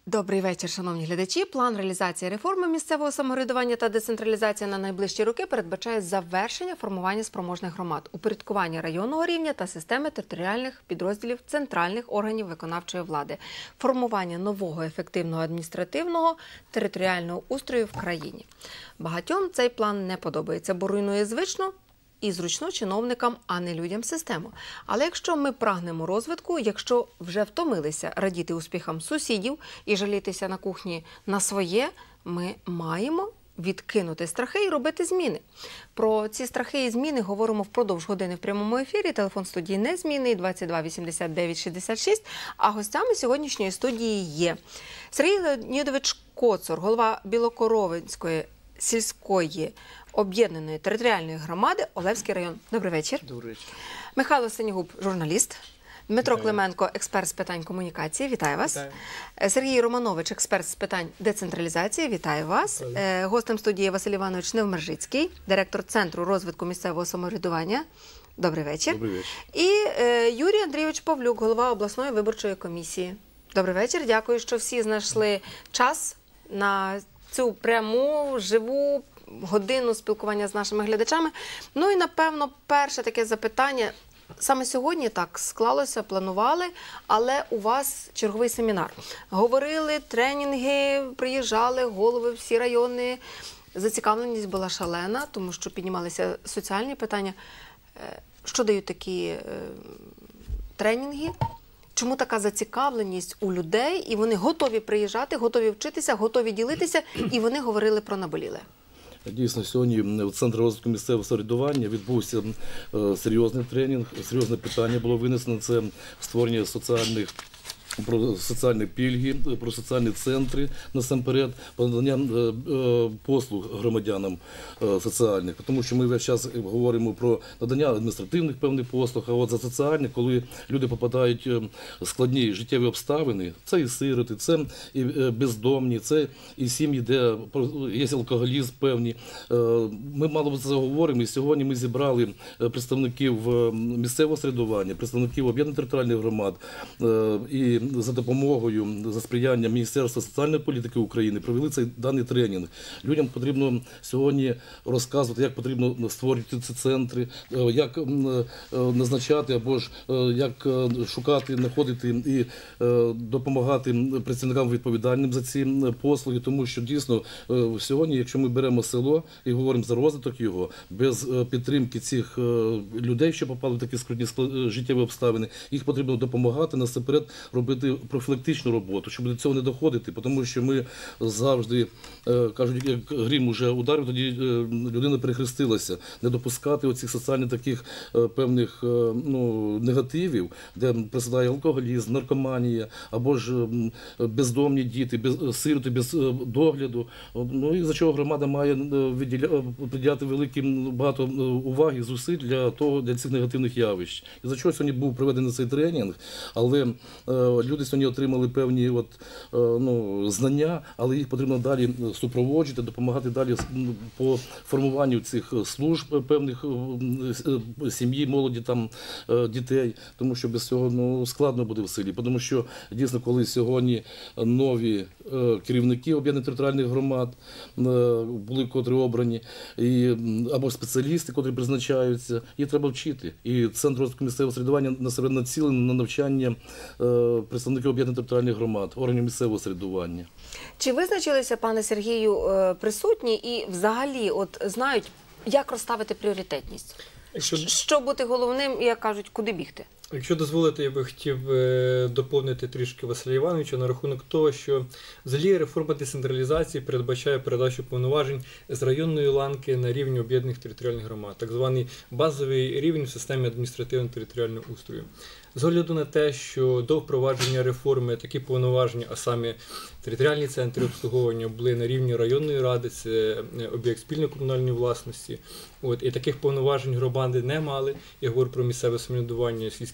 Добрий вечір, шановні глядачі. План реалізації реформи місцевого самоврядування та децентралізації на найближчі роки передбачає завершення формування спроможних громад, упорядкування районного рівня та системи територіальних підрозділів центральних органів виконавчої влади, формування нового ефективного адміністративного територіального устрою в країні. Багатьом цей план не подобається, бо руйнує звичну і зручно чиновникам, а не людям систему. Але якщо ми прагнемо розвитку, якщо вже втомилися радіти успіхам сусідів і жалітися на кухні на своє, ми маємо відкинути страхи і робити зміни. Про ці страхи і зміни говоримо впродовж години в прямому ефірі. Телефон студії незмінний 22 89 66. А гостями сьогоднішньої студії є Сергій Леонідович Коцур, голова Білокоровинської сільської об'єднаної територіальної громади, Олевський район. Добрий вечір. Добрий вечір. Михайло Синігуб, журналіст. Дмитро Клименко, експерт з питань комунікації. Вітаю вас. Вітаю. Сергій Романович, експерт з питань децентралізації. Вітаю вас. Вітаю. Гостем студії Василь Іванович Невмержицький, директор Центру розвитку місцевого самоврядування. Добрий вечір. Добрий вечір. І Юрій Андрійович Павлюк, голова обласної виборчої комісії. Добрий вечір. Дякую, що всі знайшли час на цю пряму, живу годину спілкування з нашими глядачами. Ну і, напевно, перше таке запитання. Саме сьогодні так склалося, планували, але у вас черговий семінар. Говорили, тренінги, приїжджали, голови, всі райони. Зацікавленість була шалена, тому що піднімалися соціальні питання. Що дають такі тренінги? Чому така зацікавленість у людей, і вони готові приїжджати, готові вчитися, готові ділитися, і вони говорили про наболіле? Дійсно, сьогодні в Центрі розвитку місцевого самоврядування відбувся серйозний тренінг, серйозне питання було винесено. Це створення про соціальні пільги, про соціальні центри, насамперед, про надання послуг громадянам соціальних. Тому що ми весь час говоримо про надання адміністративних певних послуг, а от за соціальні, коли люди попадають в складні життєві обставини, це і сироти, це і бездомні, це і сім'ї, де є алкоголізм певні. Ми мало це говоримо, і сьогодні ми зібрали представників місцевого самоврядування, представників об'єднаних територіальних громад і за допомогою, за сприяння Міністерства соціальної політики України провели цей даний тренінг. Людям потрібно сьогодні розказувати, як потрібно створювати ці центри, як назначати або ж як шукати, знаходити і допомагати працівникам відповідальним за ці послуги, тому що дійсно сьогодні, якщо ми беремо село і говоримо за розвиток його, без підтримки цих людей, що попали в такі скрутні життєві обставини, їх потрібно допомагати, насамперед робити профілактичну роботу, щоб до цього не доходити, тому що ми завжди, кажуть, як грім уже ударив, тоді людина перехрестилася. Не допускати оцих соціальних таких певних негативів, де присідає алкоголізм, наркоманія, або ж бездомні діти, сироти без догляду. Ну і за чого громада має приділяти багато уваги, зусиль для цих негативних явищ. І за чого сьогодні був проведений цей тренінг, але люди сьогодні отримали певні знання, але їх потрібно далі супроводжувати, допомагати далі по формуванню цих служб певних сім'ї, молоді, дітей, тому що без цього складно буде в селі. Тому що дійсно, коли сьогодні нові керівники об'єднаних територіальних громад були, котрі обрані, або спеціалісти, котрі призначаються, їх треба вчити. І Центр розвитку місцевого самоврядування націлений на навчання представників об'єднаних територіальних громад, органів місцевого самоврядування. Чи визначилися, пане Сергію, присутні і взагалі знають, як розставити пріоритетність? Що бути головним, як кажуть, куди бігти? Якщо дозволите, я би хотів доповнити трішки Василя Івановича на рахунок того, що взагалі реформа децентралізації передбачає передачу повноважень з районної ланки на рівні об'єднаних територіальних громад, так званий базовий рівень в системі адміністративно-територіального устрою. З огляду на те, що до впровадження реформи такі повноваження, а саме територіальні центри обслуговування, були на рівні районної ради, це об'єкт спільної комунальної власності. І таких повноважень громади не мали. Я говорю про місцеве самоврядування, сільські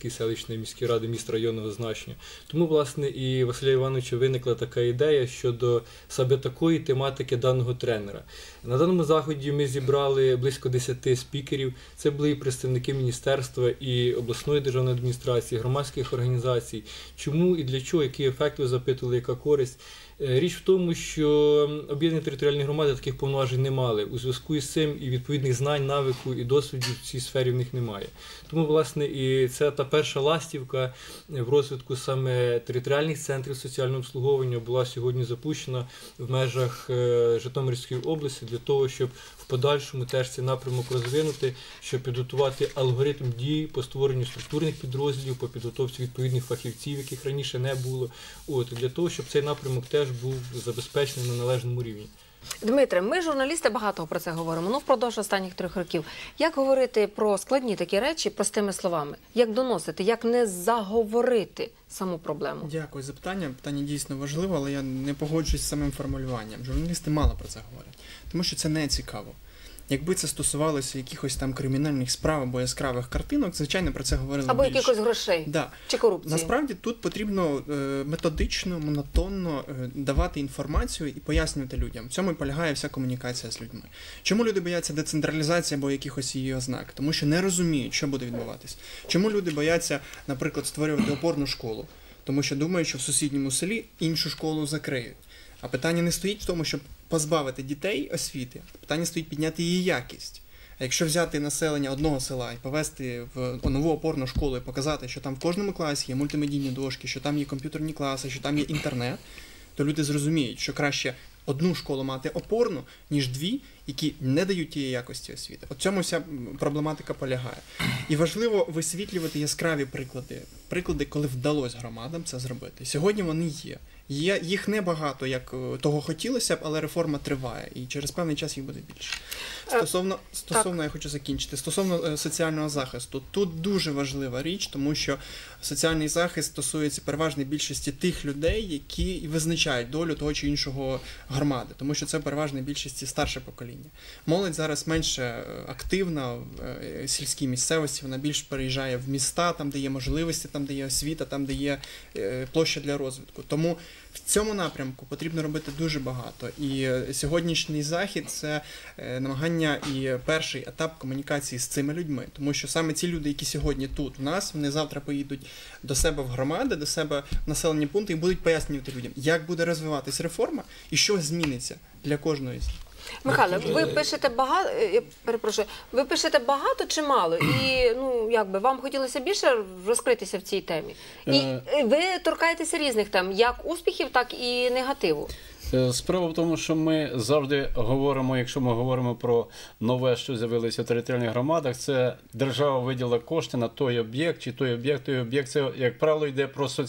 Житомирської селищної міської ради міст районного значення. Тому, власне, і Василя Івановича виникла така ідея щодо саме такої тематики даного тренера. На даному заході ми зібрали близько 10 спікерів. Це були і представники міністерства, і обласної державної адміністрації, громадських організацій. Чому і для чого, який ефект ви запитували, яка користь? Річ в тому, що об'єднані територіальні громади таких повноважень не мали. У зв'язку із цим і відповідних знань, навику і досвідів в цій сфері в них немає. Тому, власне, і це та перша ластівка в розвитку саме територіальних центрів соціального обслуговування була сьогодні запущена в межах Житомирської області для того, щоб в подальшому теж цей напрямок розвинути, щоб підготувати алгоритм дій по створенню структурних підрозділів, по підготовці відповідних фахівців, яких раніше не було. Для того, щоб цей напрямок теж був забезпечений на належному рівні. Дмитре, ми, журналісти, багато про це говоримо, впродовж останніх 3 років. Як говорити про складні такі речі простими словами? Як доносити, як не заговорити саму проблему? Дякую за питання. Питання дійсно важливе, але я не погоджуюсь з самим формулюванням. Журналісти мало про це говорять, тому що це не цікаво. Якби це стосувалося якихось там кримінальних справ або яскравих картинок, звичайно, про це говорили або більше. якихось грошей, Да. чи корупції. Насправді тут потрібно методично, монотонно давати інформацію і пояснювати людям. В цьому і полягає вся комунікація з людьми. Чому люди бояться децентралізації або якихось її ознак? Тому що не розуміють, що буде відбуватись. Чому люди бояться, наприклад, створювати опорну школу? Тому що думають, що в сусідньому селі іншу школу закриють. А питання не стоїть в тому, щоб позбавити дітей освіти, питання стоїть підняти її якість. А якщо взяти населення одного села і повести в нову опорну школу і показати, що там в кожному класі є мультимедійні дошки, що там є комп'ютерні класи, що там є інтернет, то люди зрозуміють, що краще одну школу мати опорну, ніж 2, які не дають тієї якості освіти. От цьому вся проблематика полягає. І важливо висвітлювати яскраві приклади, коли вдалося громадам це зробити. Сьогодні вони є. Їх небагато, як того хотілося б, але реформа триває, і через певний час їх буде більше. Стосовно я хочу закінчити, стосовно соціального захисту. Тут дуже важлива річ, тому що соціальний захист стосується переважної більшості тих людей, які визначають долю того чи іншого громади, тому що це переважної більшості старше покоління. Молодь зараз менше активна в сільській місцевості, вона більш переїжджає в міста, там, де є можливості, там, де є освіта, там, де є площа для розвитку. Тому в цьому напрямку потрібно робити дуже багато. І сьогоднішній захід – це намагання і перший етап комунікації з цими людьми. Тому що саме ці люди, які сьогодні тут у нас, вони завтра поїдуть до себе в громади, до себе в населені пункти і будуть пояснювати людям, як буде розвиватись реформа і що зміниться для кожної з них. Михайло, ви пишете багато, я перепрошую, ви пишете багато чи мало? І, вам хотілося більше розкритися в цій темі? І ви торкаєтеся різних тем, як успіхів, так і негативу. Справа в тому, що ми завжди говоримо, якщо ми говоримо про нове, що з'явилося в територіальних громадах, це держава виділила кошти на той об'єкт, чи той об'єкт, це, як правило, йде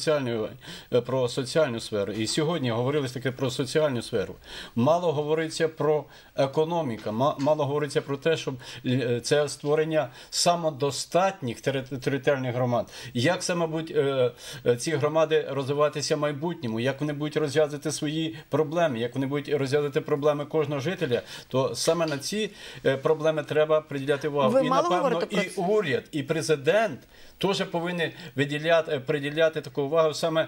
про соціальну сферу. І сьогодні говорилось таке про соціальну сферу. Мало говориться про економіку, мало говориться про те, щоб це створення самодостатніх територіальних громад. Як саме будуть ці громади розвиватися в майбутньому, як вони будуть розв'язувати свої проблеми, як вони будуть розв'язувати проблеми кожного жителя, то саме на ці проблеми треба приділяти увагу. І, напевно, і уряд, і президент теж повинні приділяти таку увагу саме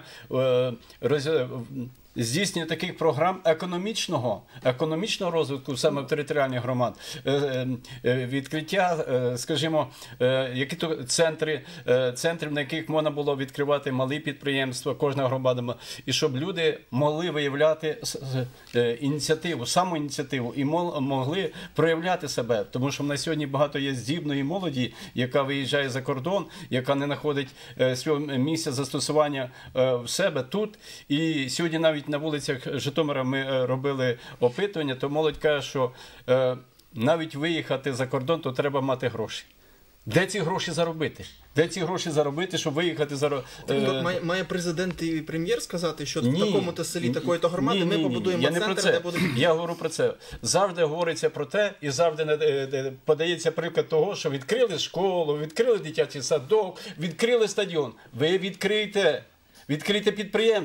здійснення таких програм економічного розвитку саме в територіальних громад, відкриття, скажімо, які-то центрів, на яких можна було відкривати малі підприємства, кожна громада, і щоб люди могли виявляти самоініціативу і могли проявляти себе, тому що в нас сьогодні багато є здібної молоді, яка виїжджає за кордон, яка не знаходить свого місця застосування в себе тут, і сьогодні навіть на вулицях Житомира ми робили опитування, то молодь каже, що навіть виїхати за кордон, то треба мати гроші. Де ці гроші заробити? Де ці гроші заробити, щоб виїхати за... Має президент і прем'єр сказати, що в такому-то селі, такої-то громади ми побудуємо центр, де буде... Я говорю про це. Завжди говориться про те, і завжди подається приклад того, що відкрили школу, відкрили дитячий садок, відкрили стадіон. Ви відкрийте підприємство.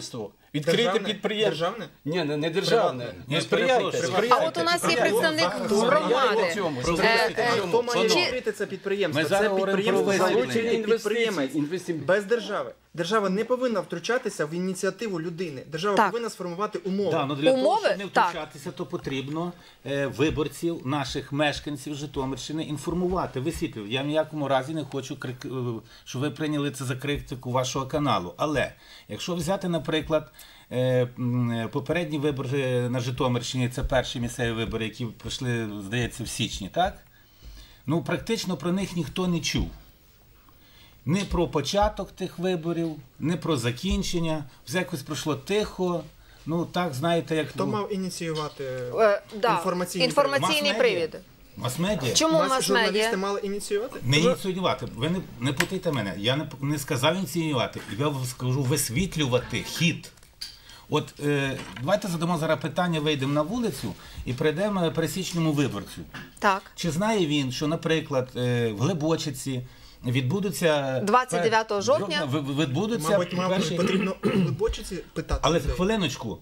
Відкрити підприємство. Державне? Ні, не державне. Не сприяйте. А от у нас є представник громади. Хто має Чи- відкрити це підприємство? Ми Це зараз говоримо підприємство про залучений залучення підприємець інвестицій. без держави. Держава не повинна втручатися в ініціативу людини. Держава Так. повинна сформувати умови. Да, ну для Умови? того, щоб не Так. втручатися, то потрібно виборців, наших мешканців Житомирщини інформувати, висвітлювати. Я в ніякому разі не хочу, щоб ви прийняли це за критику вашого каналу. Але якщо взяти, наприклад, попередні вибори на Житомирщині, це перші місцеві вибори, які пройшли, здається, в січні, так? Ну, практично про них ніхто не чув. Не про початок тих виборів, не про закінчення. Все якось пройшло тихо. Ну, так, знаєте, як... Хто мав ініціювати Да, інформаційний інформаційний Мас-медіа. привід. Мас-медіа? Чому журналісти мас-медіа? мали ініціювати? Не ініціювати. Ви не путайте мене. Я не сказав ініціювати. Я вам скажу висвітлювати хід. От давайте задамо зараз питання, вийдемо на вулицю і прийдемо пересічному виборцю. Так. Чи знає він, що, наприклад, в Глибочиці відбудуться... 29 жовтня? Відбудуться Мабуть, перші... потрібно у Глибочиці питати Але людей. хвилиночку,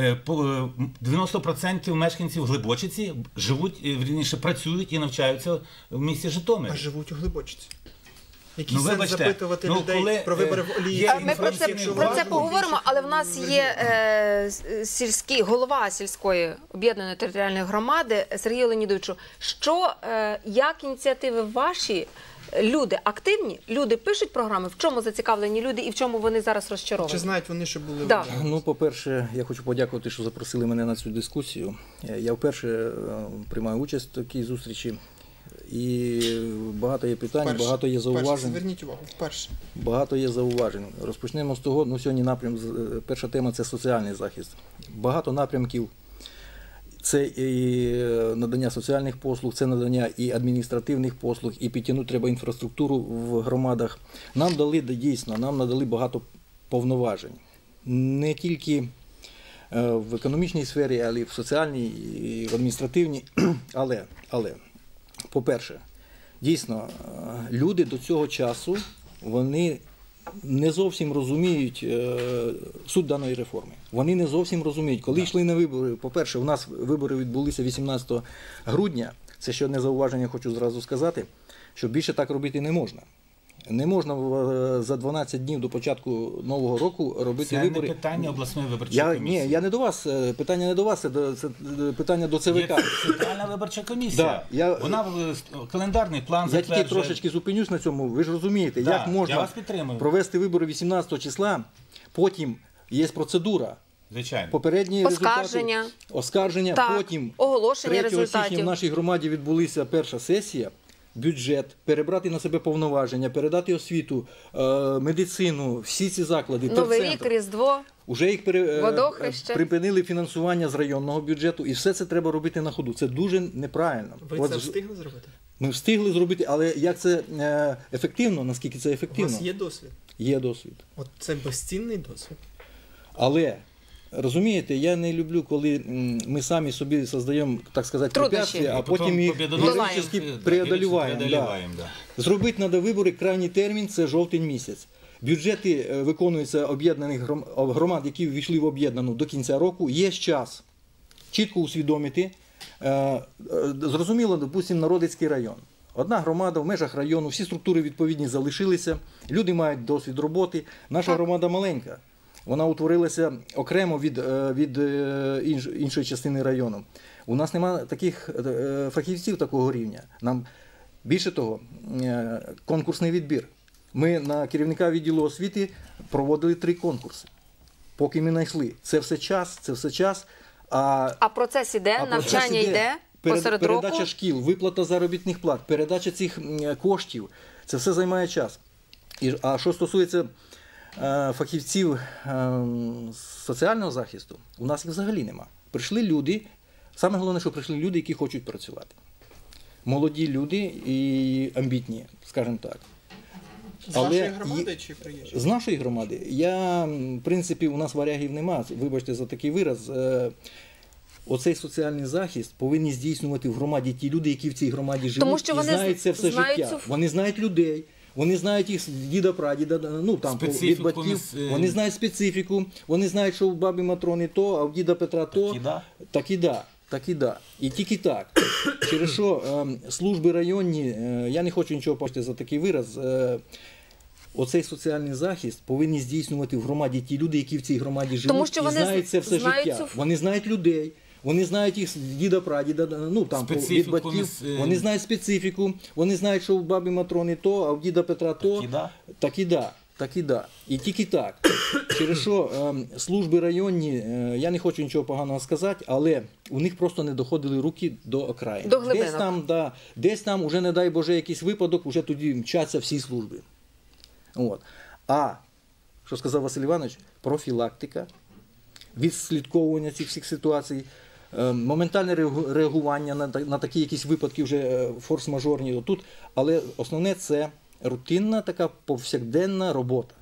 90% мешканців Глибочиці живуть, вірніше, працюють і навчаються в місті Житомир. А живуть у Глибочиці. Який Ну, сенс вибачте, запитувати ну, людей коли, про вибори в Олії? Ми про це поговоримо, але в нас є голова сільської об'єднаної територіальної громади Сергію Леонідовичу. Як ініціативи ваші, люди активні, люди пишуть програми, в чому зацікавлені люди і в чому вони зараз розчаровані? Чи знають вони, що були Да. вибори? Ну, по-перше, я хочу подякувати, що запросили мене на цю дискусію. Я вперше приймаю участь в такій зустрічі. І багато є питань, Вперше. багато є Вперше. зауважень. Зверніть увагу, вперше. Багато є зауважень. Розпочнемо з того, ну сьогодні перша тема – це соціальний захист. Багато напрямків. Це і надання соціальних послуг, це надання і адміністративних послуг, і підтягнути треба інфраструктуру в громадах. Нам надали багато повноважень. Не тільки в економічній сфері, але й в соціальній, і в адміністративній. Але, по-перше, дійсно, люди до цього часу, вони не зовсім розуміють суть даної реформи. Вони не зовсім розуміють. Коли йшли на вибори, по-перше, у нас вибори відбулися 18 грудня, це ще одне зауваження хочу зразу сказати, що більше так робити не можна. Не можна за 12 днів до початку Нового року робити Це вибори. не питання обласної виборчої комісії. Ні, я не до вас, питання не до вас, це питання до ЦВК. Є Центральна виборча комісія. Да, Вона календарний план Я тільки затверджує. трошечки зупинюсь на цьому. Ви ж розумієте, Да, як я можна вас підтримую. провести вибори 18 числа, потім є процедура, Звичайно. попередні Оскарження. результати, оскарження, Так, потім оголошення 3 січня результатів. в нашій громаді відбулася перша сесія, бюджет, перебрати на себе повноваження, передати освіту, медицину, всі ці заклади, Новий рік, терцентр. Різдво. Уже їх Водохреще. припинили фінансування з районного бюджету, і все це треба робити на ходу. Це дуже неправильно. Ви От це встигли зробити? Ми встигли зробити, але як це ефективно, наскільки це У ефективно? вас є досвід? Є досвід. От це безцінний досвід. Але, розумієте, я не люблю, коли ми самі собі создаємо, так сказати, Труднощі. препятствия, а потім їх героїчно преодоліваємо. Да. Зробити треба вибори, крайній термін – це жовтень місяць. Бюджети виконуються об'єднаних громад, які ввійшли в об'єднану до кінця року. Є час чітко усвідомити. Зрозуміло, допустимо, Народицький район. Одна громада в межах району, всі структури відповідні залишилися, люди мають досвід роботи. Наша громада маленька. Вона утворилася окремо від іншої частини району. У нас немає таких фахівців такого рівня. Нам більше того, конкурсний відбір. Ми на керівника відділу освіти проводили 3 конкурси, поки ми знайшли. Це все час. А процес іде, навчання йде посеред року. Передача шкіл, виплата заробітних плат, передача цих коштів. Це все займає час. А що стосується фахівців соціального захисту, у нас їх взагалі нема. Прийшли люди, саме головне, що прийшли люди, які хочуть працювати. Молоді люди і амбітні, скажімо так. З вашої громади чи приїжджі? З нашої громади. В принципі, у нас варягів нема, вибачте за такий вираз. Оцей соціальний захист повинні здійснювати в громаді ті люди, які в цій громаді живуть, Тому що і вони знають це все знають життя. цю... Вони знають людей, вони знають їх з діда, прадіда, ну там від Специфіку батьків, вони знають специфіку, вони знають, що у бабі Матрони то, а у діда Петра то. Так і да. Так і да. І тільки так. Через що служби районні, я не хочу нічого бачити за такий вираз, оцей соціальний захист повинні здійснювати в громаді ті люди, які в цій громаді живуть, Тому що і вони знають це все знають життя. цю- Вони знають людей. Вони знають їх з діда, прадіда, ну там від Специфіку батьків. Вони знають специфіку, вони знають, що у бабі Матрони то, а у діда Петра то. і да. Так і да. І тільки так. Через що служби районні, я не хочу нічого поганого сказати, але у них просто не доходили руки до окраїн. До глибинок. Десь там, уже, не дай Боже, якийсь випадок, уже тоді мчаться всі служби. От. А, що сказав Василь Іванович, профілактика, відслідковування цих всіх ситуацій, моментальне реагування на такі якісь випадки вже форс-мажорні тут, але основне це рутинна така повсякденна робота.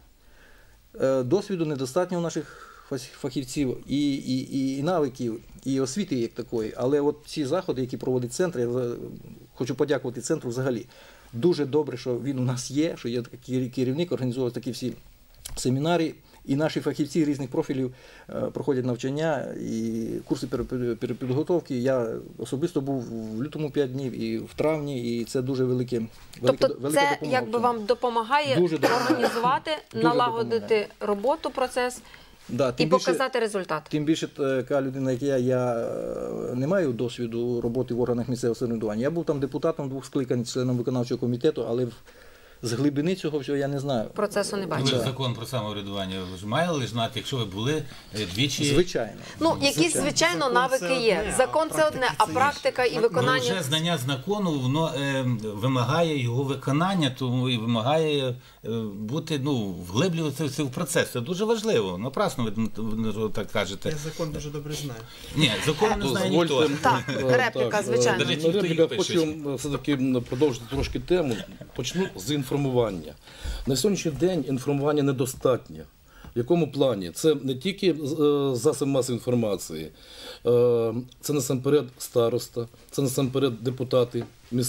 Досвіду недостатньо у наших фахівців і навиків, і освіти як такої, але от ці заходи, які проводить центр, я хочу подякувати центру взагалі. Дуже добре, що він у нас є, що є такий керівник, організовує такі всі семінари, і наші фахівці різних профілів проходять навчання і курси перепідготовки. Я особисто був в лютому 5 днів і в травні, і це дуже велика Тобто допомога. це в якби цьому. вам допомагає Дуже допомагає. організувати, Дуже налагодити допомагає. роботу, процес Да, і тим більше- показати результат. Тим більше така людина, як я не маю досвіду роботи в органах місцевого самоврядування. Я був там депутатом 2 скликань, членом виконавчого комітету, але з глибини цього всього я не знаю. Процесу не Ви бачите. ж закон про самоврядування ви ж мали знати, якщо ви були двічі. Звичайно. Ну, якісь, звичайно, Закон навики це є. одне, Закон а це одне, а практика це практика і інше. Ну, виконання. вже знання закону, воно вимагає його виконання, тому і вимагає бути, вглиблюватися в процес. Це дуже важливо. Напрасно ви так кажете. Я закон дуже добре знаю. Ні, закону не знає ніхто. Дозвольте, Так, репліка, звичайно. До речі, На хто їх репліка пише? хочу все-таки продовжити трошки тему. Почну з інформування. На сьогоднішній день інформування недостатньо. В якому плані? Це не тільки засоби масової інформації, це насамперед староста, це насамперед депутати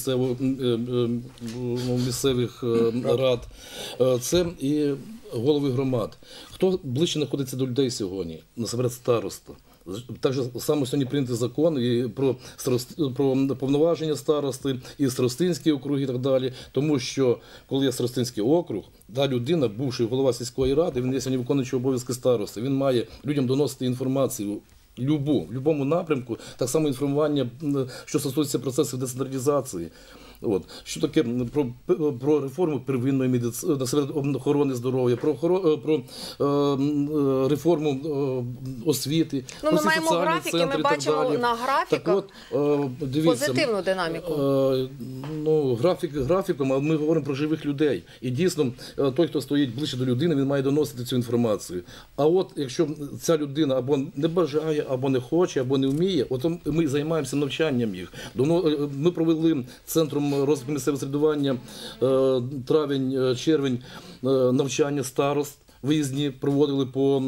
місцевих рад, це і голови громад. Хто ближче знаходиться до людей сьогодні? Насамперед староста. Так же саме сьогодні прийнятий закон і про повноваження старости, і старостинські округи і так далі. Тому що, коли є старостинський округ, та людина, бувший голова сільської ради, він є сьогодні виконуючий обов'язки старости, він має людям доносити інформацію в будь-якому напрямку, так само інформування, що стосується процесів децентралізації. От. Що таке про реформу первинної медицини, охорони здоров'я, про реформу освіти. Ну, ми маємо графіки, ми бачимо на графіках дивіться, позитивну динаміку. Графіком, а ми говоримо про живих людей. І дійсно, той, хто стоїть ближче до людини, він має доносити цю інформацію. А от якщо ця людина або не бажає, або не хоче, або не вміє, от ми займаємося навчанням їх. Ми провели центром розвитку місцевого самоврядування травень-червень навчання старост. Виїзні проводили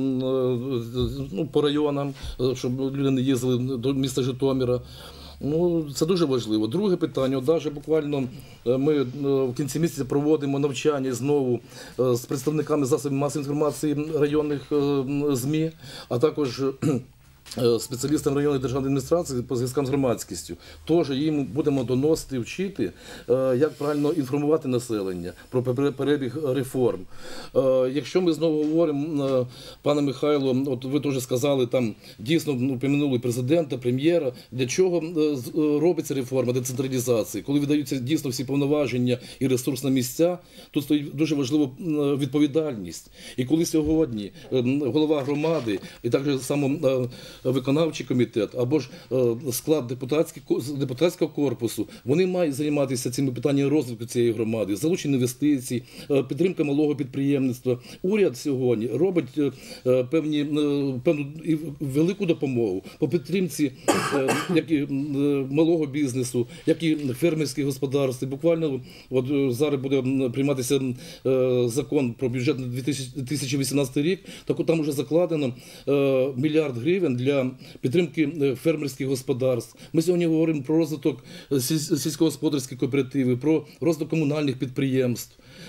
по районам, щоб люди не їздили до міста Житомира. Це дуже важливо. Друге питання. Навіть буквально ми в кінці місяця проводимо навчання знову з представниками засобів масової інформації районних ЗМІ, а також спеціалістам районної державної адміністрації по зв'язкам з громадськістю. Тож їм будемо доносити, вчити, як правильно інформувати населення про перебіг реформ. Якщо ми знову говоримо, пане Михайло, от ви теж сказали, там дійсно помянули президента, прем'єра, для чого робиться реформа децентралізації, коли видаються дійсно всі повноваження і ресурс на місця, тут стоїть дуже важлива відповідальність. І коли сьогодні голова громади і так само виконавчий комітет або ж склад депутатського корпусу, вони мають займатися цими питаннями розвитку цієї громади, залучення інвестицій, підтримка малого підприємництва. Уряд сьогодні робить певну і велику допомогу по підтримці як і малого бізнесу, як і фермерських господарств. Буквально от зараз буде прийматися закон про бюджет на 2018 рік, так от там вже закладено $1 мільярд для підтримки фермерських господарств. Ми сьогодні говоримо про розвиток сільськогосподарських кооперативів, про розвиток комунальних підприємств.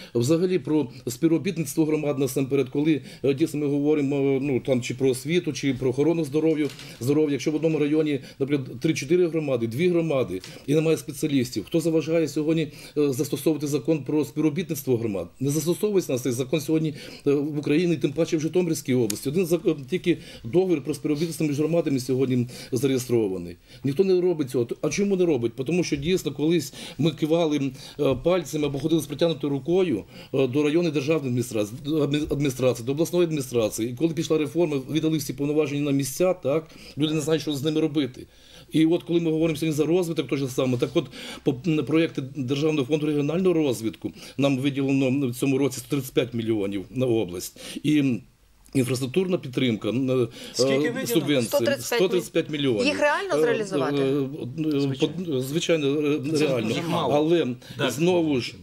взагалі про співробітництво громад насамперед, коли дійсно ми говоримо там, чи про освіту, чи про охорону здоров'я, якщо в одному районі, наприклад, 3-4 громади, 2 громади і немає спеціалістів, хто заважає сьогодні застосовувати закон про співробітництво громад? Не застосовується на цей закон сьогодні в Україні, тим паче в Житомирській області. Тільки договір про співробітництво між громадами сьогодні зареєстрований. Ніхто не робить цього. А чому не робить? Тому що дійсно колись ми кивали пальцями або ходили з протягнутою рукою до районної державної адміністрації, до обласної адміністрації. І коли пішла реформа, віддали всі повноваження на місця, так, люди не знають, що з ними робити. І от коли ми говоримо сьогодні за розвиток, то ж саме, так от по проєкти Державного фонду регіонального розвитку нам виділено в цьому році 135 мільйонів на область. І інфраструктурна підтримка, субвенції 135 мільйонів. Їх реально зреалізувати? Звичайно, реально. Але знову ж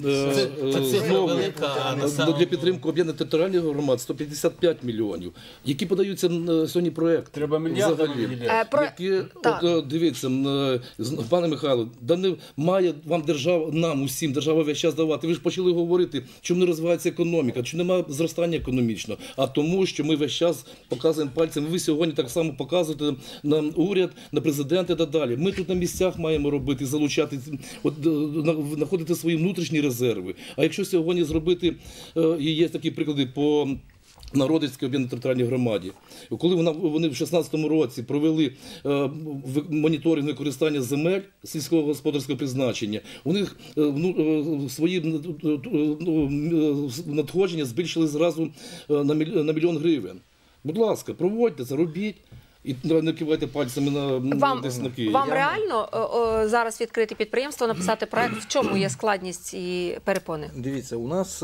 для підтримки об'єднаних територіальних громад 155 мільйонів. Які подаються сьогодні проєкти? Треба мільярди виділяти. Дивіться, пане Михайло, не має вам держава, нам усім держава весь час давати. Ви ж почали говорити, чому не розвивається економіка, чому немає зростання економічного. А тому, що ми весь час показуємо пальцем. Ви сьогодні так само показуєте на уряд, на президента і так далі. Ми тут на місцях маємо робити, залучати, знаходити свої внутрішні резерви. А якщо сьогодні зробити, і є такі приклади по Народицькій об'єднаній територіальній громаді, коли вони в 2016 році провели моніторинг використання земель сільського господарського призначення, у них свої надходження збільшили зразу на 1 мільйон гривень. Будь ласка, проводьте це, робіть. І не кивайте пальцями на деснаки. Вам реально зараз відкрити підприємство, написати проект? В чому є складність і перепони? Дивіться, у нас,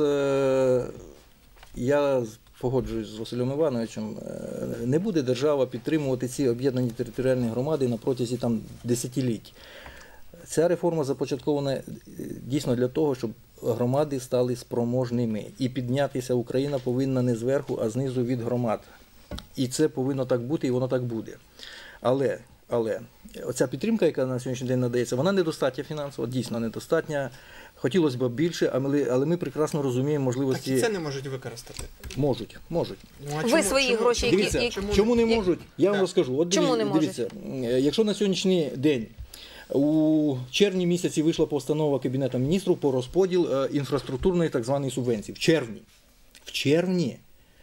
я погоджуюсь з Василем Івановичем, не буде держава підтримувати ці об'єднані територіальні громади на протязі десятиліть. Ця реформа започаткована дійсно для того, щоб громади стали спроможними. І піднятися Україна повинна не зверху, а знизу від громад. І це повинно так бути, і воно так буде. Але оця підтримка, яка на сьогоднішній день надається, вона недостатня фінансово, дійсно недостатня. Хотілося б більше, але ми прекрасно розуміємо можливості. Так і це не можуть використати. Можуть. Ви свої гроші, дивіться, чому не можуть? Я вам розкажу. От чому не можуть? Дивіться, якщо на сьогоднішній день у червні місяці вийшла постанова Кабінету міністрів по розподіл інфраструктурної так званої субвенції. В червні.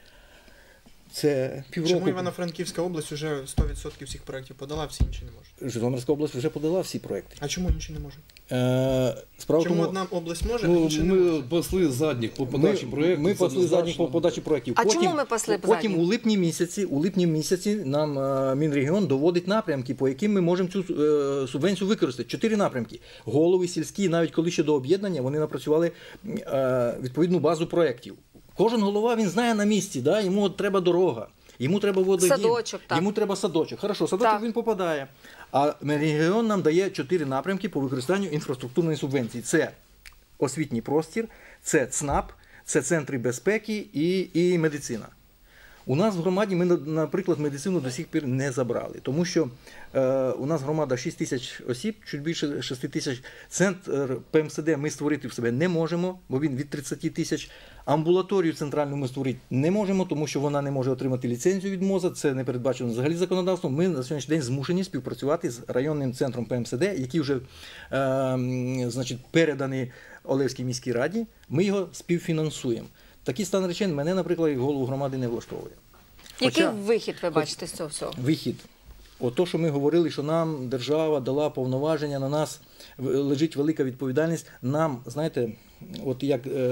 Це півроку. Чому Івано-Франківська область вже 100% всіх проєктів подала, всі інші не можуть? Житомирська область вже подала всі проєкти. А чому інші не можуть? Справа чому тому, одна область може, а інші не Ми може? пасли задніх по подачі проєктів. Ми пасли задніх по подачі проєктів. А чому ми пасли Потім задніх? у липні місяці нам Мінрегіон доводить напрямки, по яким ми можемо цю субвенцію використати. 4 напрямки. Голови сільські, навіть коли ще до об'єднання, вони напрацювали відповідну базу проєктів. Кожен голова, він знає на місці, да? Йому треба дорога, йому треба водогін, Садочок, так. йому треба садочок. Хорошо, садочок Так. він попадає. А регіон нам дає 4 напрямки по використанню інфраструктурної субвенції. Це освітній простір, це ЦНАП, це центри безпеки і медицина. У нас в громаді ми, наприклад, медицину до сих пір не забрали, тому що у нас громада 6 тисяч осіб, чуть більше 6 тисяч. Центр ПМСД ми створити в себе не можемо, бо він від 30 тисяч. Амбулаторію центральну ми створити не можемо, тому що вона не може отримати ліцензію від МОЗа, це не передбачено взагалі законодавством. Ми на сьогоднішній день змушені співпрацювати з районним центром ПМСД, який вже переданий Олевській міській раді, ми його співфінансуємо. Такий стан речей мене, наприклад, як голову громади не влаштовує. Який вихід ви бачите з цього всього? Вихід. От що ми говорили, що нам держава дала повноваження, на нас лежить велика відповідальність. Нам, знаєте, от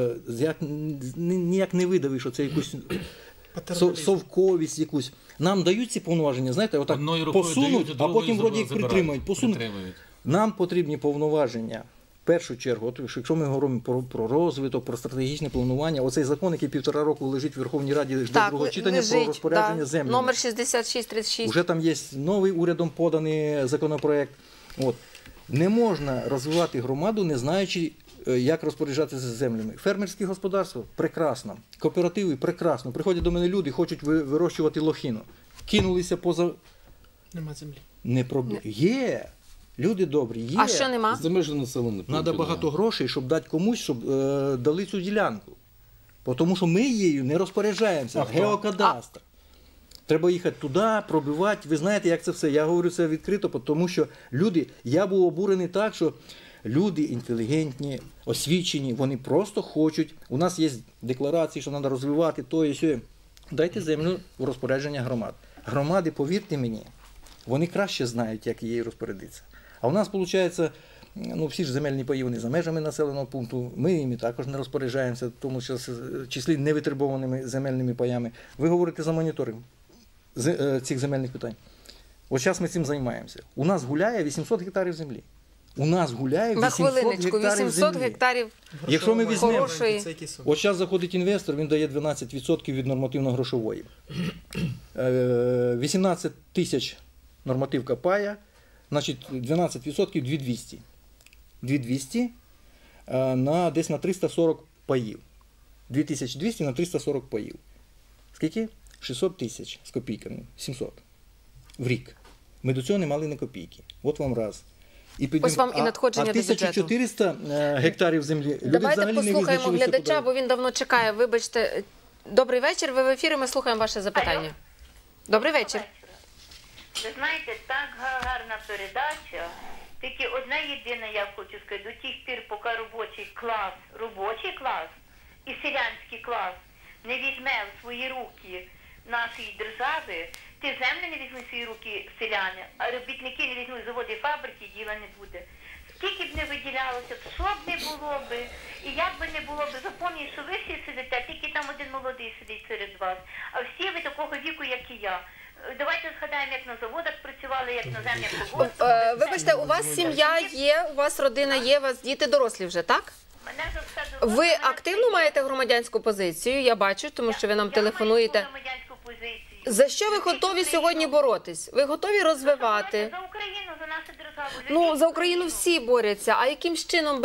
ніяк не видавиш, що це якусь совковість якусь. Нам дають ці повноваження, знаєте, отак посунуть, а потім вроді їх притримають. Нам потрібні повноваження. В першу чергу, от якщо ми говоримо про розвиток, про стратегічне планування, оцей закон, який 1,5 року лежить в Верховній Раді до другого читання, про розпорядження землями. Номер 6636. Уже там є новий урядом поданий законопроект. От. Не можна розвивати громаду, не знаючи, як розпоряджатися землями. Фермерські господарства – прекрасно. Кооперативи – прекрасно. Приходять до мене люди, хочуть вирощувати лохину. Кинулися поза... Нема землі. Не проблема. Є. Люди добрі, є. А що нема? За межі населених пунктів. Треба багато грошей, щоб дати комусь, щоб дали цю ділянку. Тому що ми її не розпоряджаємося. Геокадастр. Треба їхати туди, пробивати. Ви знаєте, як це все. Я говорю це відкрито, тому що люди, я був обурений так, що люди інтелігентні, освічені, вони просто хочуть. У нас є декларації, що треба розвивати то і сьо. Дайте землю у розпорядження громад. Громади, повірте мені, вони краще знають, як її розпорядитися. А у нас, виходить, ну, всі ж земельні паї, вони за межами населеного пункту, ми їм також не розпоряджаємося, в тому числі невитребованими земельними паями. Ви говорите за моніторинг цих земельних питань. От зараз ми цим займаємося. У нас гуляє 800 гектарів землі. У нас гуляє 800 На хвилиночку, гектарів 800 землі. гектарів. Якщо ми візьмемо, Хорошої. Це який сон? от зараз заходить інвестор, він дає 12% від нормативно-грошової. 18 тисяч нормативка пая, значить 12% 2200. 2200 десь на 340 паїв. 2200 на 340 паїв. Скільки? 600 тисяч з копійками. 700 в рік. Ми до цього не мали ні копійки. От вам раз. Ось вам і надходження до бюджету. 1400 гектарів землі. Люди Давайте взагалі не послухаємо визначилися, глядача, куди. бо він давно чекає. Вибачте. Добрий вечір, ви в ефірі, ми слухаємо ваше запитання. Добрий вечір. Ви знаєте, так гарна передача. Тільки одне єдине я хочу сказати, до тих пір, поки робочий клас і селянський клас не візьме в свої руки нашої держави, ті землі не візьмуть в свої руки селяни, а робітники не візьмуть заводи, фабрики, діла не буде. Скільки б не виділялося, що б не було би, і як би не було би, запам'ятайте, що ви всі сидите, тільки там один молодий сидить серед вас, а всі ви такого віку, як і я. Давайте згадаємо, як на заводах працювали, як на землях колгоспах. Вибачте, у вас сім'я є, у вас родина є, у вас діти дорослі вже, так? Мене вже все доросло. Ви активно маєте громадянську позицію, я бачу, тому що ви нам телефонуєте. Я маю громадянську позицію. За що ви готові сьогодні боротись? Ви готові розвивати? За Україну, за нашу державу. Ну, за Україну всі борються, а яким чином би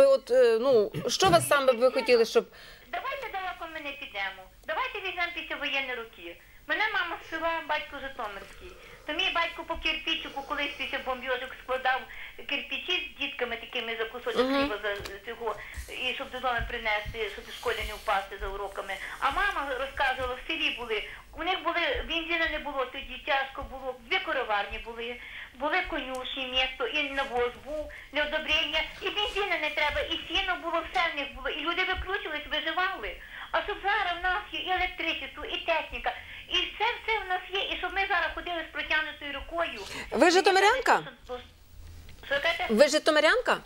що вас саме б ви хотіли, щоб... Давайте далеко ми не підемо. Давайте візьмемо післявоєнні роки. Мене мама з села, батько Житомирський. То мій батько по кирпичику колись після бомбьожок складав кирпичі з дітками такими за кусочок хліба за цього, і щоб додому принести, щоб в школі не впасти за уроками. А мама розказувала, в селі були, у них були, бензину не було, тоді тяжко було, 2 короварні були конюшні місто, і навоз був, неодобрення, і бензину не треба, і сіно було, все в них було, і люди викручувались, виживали. А щоб зараз в нас є і електричество, і техніка, і все в нас є, і щоб ми зараз ходили з протягнутою рукою. Ви житомирянка? Що кажете? Ви житомирянка?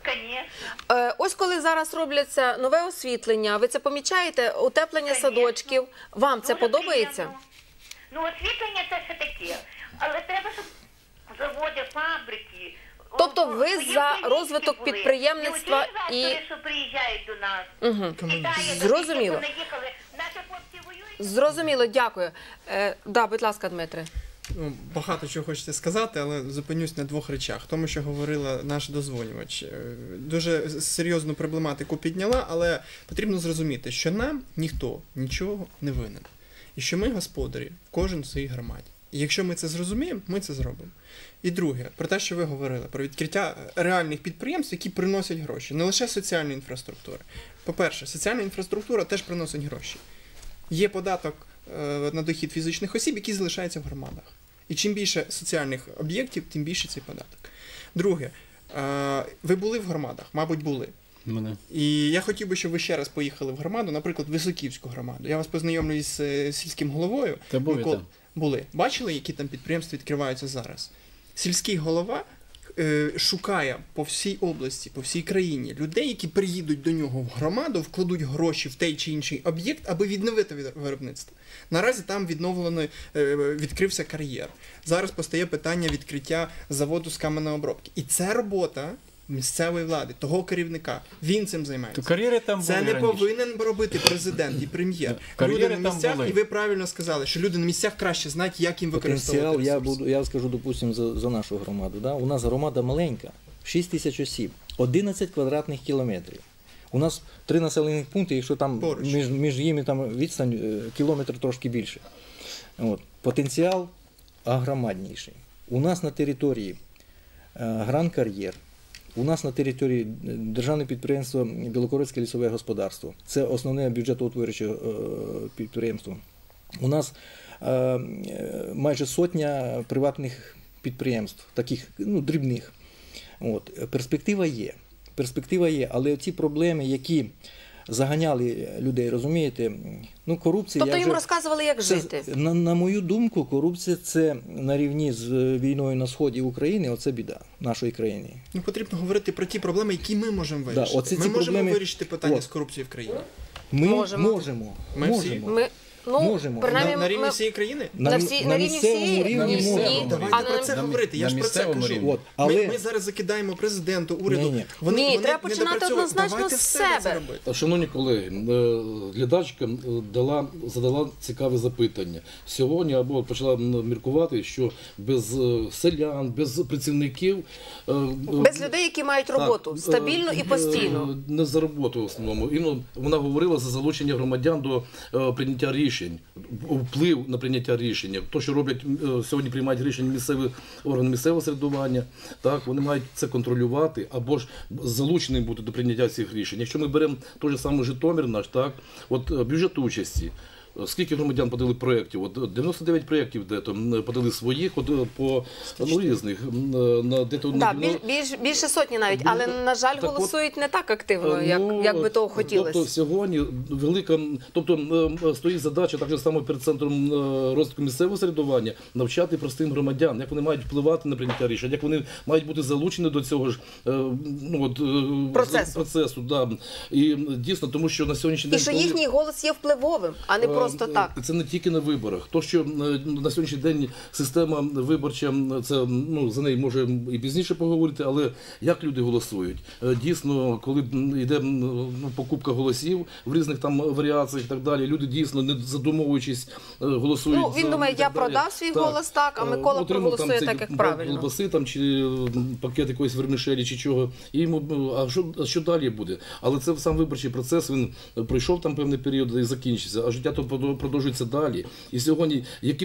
Звісно. Ось коли зараз робляться нове освітлення, ви це помічаєте? Утеплення садочків. Вам це Дуже подобається? приємно. Ну, освітлення це ще таке. Але треба, щоб заводи, фабрики. Тобто ви свої за українські розвиток були. підприємництва Не і... оті що приїжджають до нас. Угу. Китаї, Зрозуміло. вони їхали. Наші хлопці воюють. Зрозуміло, дякую. Да, будь ласка, Дмитре. Ну, багато чого хочеться сказати, але зупинюсь на 2 речах. Тому, що говорила наш дозвонювач. Дуже серйозну проблематику підняла, але потрібно зрозуміти, що нам ніхто нічого не винен. І що ми господарі, кожен в своїй громаді. І якщо ми це зрозуміємо, ми це зробимо. І друге, про те, що ви говорили, про відкриття реальних підприємств, які приносять гроші, не лише соціальної інфраструктури. По-перше, соціальна інфраструктура теж приносить гроші. Є податок на дохід фізичних осіб, який залишається в громадах. І чим більше соціальних об'єктів, тим більше цей податок. Друге, ви були в громадах? Мабуть, були. І я хотів би, щоб ви ще раз поїхали в громаду, наприклад, Високівську громаду. Я вас познайомлю із сільським головою. Та були там. Були. Бачили, які там підприємства відкриваються зараз? Сільський голова шукає по всій області, по всій країні людей, які приїдуть до нього в громаду, вкладуть гроші в той чи інший об'єкт, аби відновити виробництво. Наразі там відкрився кар'єр. Зараз постає питання відкриття заводу з каменеобробки. І це робота місцевої влади, того керівника. Він цим займається. То кар'єри там це були не раніше. повинен робити президент і прем'єр. Кар'єри Люди на там місцях, були. і ви правильно сказали, що люди на місцях краще знають, як їм використовувати Потенціал, ресурси. я скажу, допустимо, за нашу громаду. Да? У нас громада маленька, 6 тисяч осіб, 11 квадратних кілометрів. У нас 3 населених пункти, якщо там Поруч. між ними там відстань кілометр трошки більше. От. Потенціал агромадніший. У нас на території Гранд Кар'єр. У нас на території державне підприємство Білокорицьке лісове господарство. Це основне бюджетоутворююче підприємство. У нас майже сотня приватних підприємств, таких дрібних. Перспектива є, але ці проблеми, які заганяли людей, розумієте, корупція... Тобто їм розказували, як жити? На мою думку, корупція – це на рівні з війною на сході України, оце біда нашої країни. Потрібно говорити про ті проблеми, які ми можемо вирішити. Ми можемо вирішити питання з корупцією в країні. Ми можемо. Можемо. На рівні всієї країни? На рівні всієї? Ні. Давайте про це говорити, я ж про це кажу. Ми зараз закидаємо президенту, уряду. Ні, треба починати однозначно з себе. Шановні колеги, глядачка задала цікаве запитання. Сьогодні або почала міркувати, що без селян, без працівників... Без людей, які мають роботу, стабільно і постійно. Не за роботу в основному. Вона говорила за залучення громадян до прийняття рішень, вплив на прийняття рішення. То, що роблять сьогодні, приймають рішення місцеві органи місцевого самоврядування, так, вони мають це контролювати або ж залученим бути до прийняття цих рішень. Якщо ми беремо той же самий Житомир наш, так, бюджет участі. Скільки громадян подали проєктів? 99 проєктів подали своїх, по різних. Більше сотні навіть, але, на жаль, голосують не так активно, як би того хотілося. Тобто сьогодні стоїть задача, так само перед Центром розвитку місцевого самоврядування, навчати простим громадян, як вони мають впливати на прийняття рішень, як вони мають бути залучені до цього ж процесу. Да. І дійсно, тому що на сьогоднішній день... І що їхній голос є впливовим, а не просто так. Це не тільки на виборах. То, що на сьогоднішній день система виборча, це за неї може і пізніше поговорити, але як люди голосують? Дійсно, коли йде покупка голосів в різних там варіаціях і так далі, люди дійсно, не задумовуючись, голосують. Він думає, я продав свій голос так, а Микола проголосує так, як правильно. Колбаси там, чи пакет якоїсь вермішелі, чи чого. І йому, а що далі буде? Але це сам виборчий процес, він пройшов там певний період і закінчиться, а життя то продовжується далі. І сьогодні,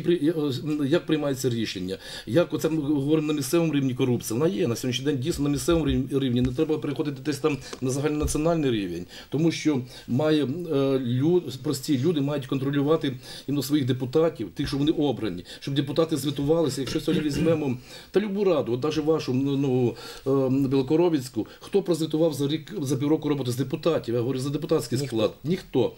як приймається рішення? Як оце ми говоримо на місцевому рівні корупція? Вона є на сьогоднішній день дійсно на місцевому рівні. Не треба переходити десь там на загальнонаціональний рівень. Тому що прості люди мають контролювати своїх депутатів, тих, що вони обрані, щоб депутати звітувалися. Якщо сьогодні візьмемо та любу раду, навіть вашу Білокоровицьку, хто прозвітував за півроку роботи з депутатів? Я говорю, за депутатський склад. Ніхто.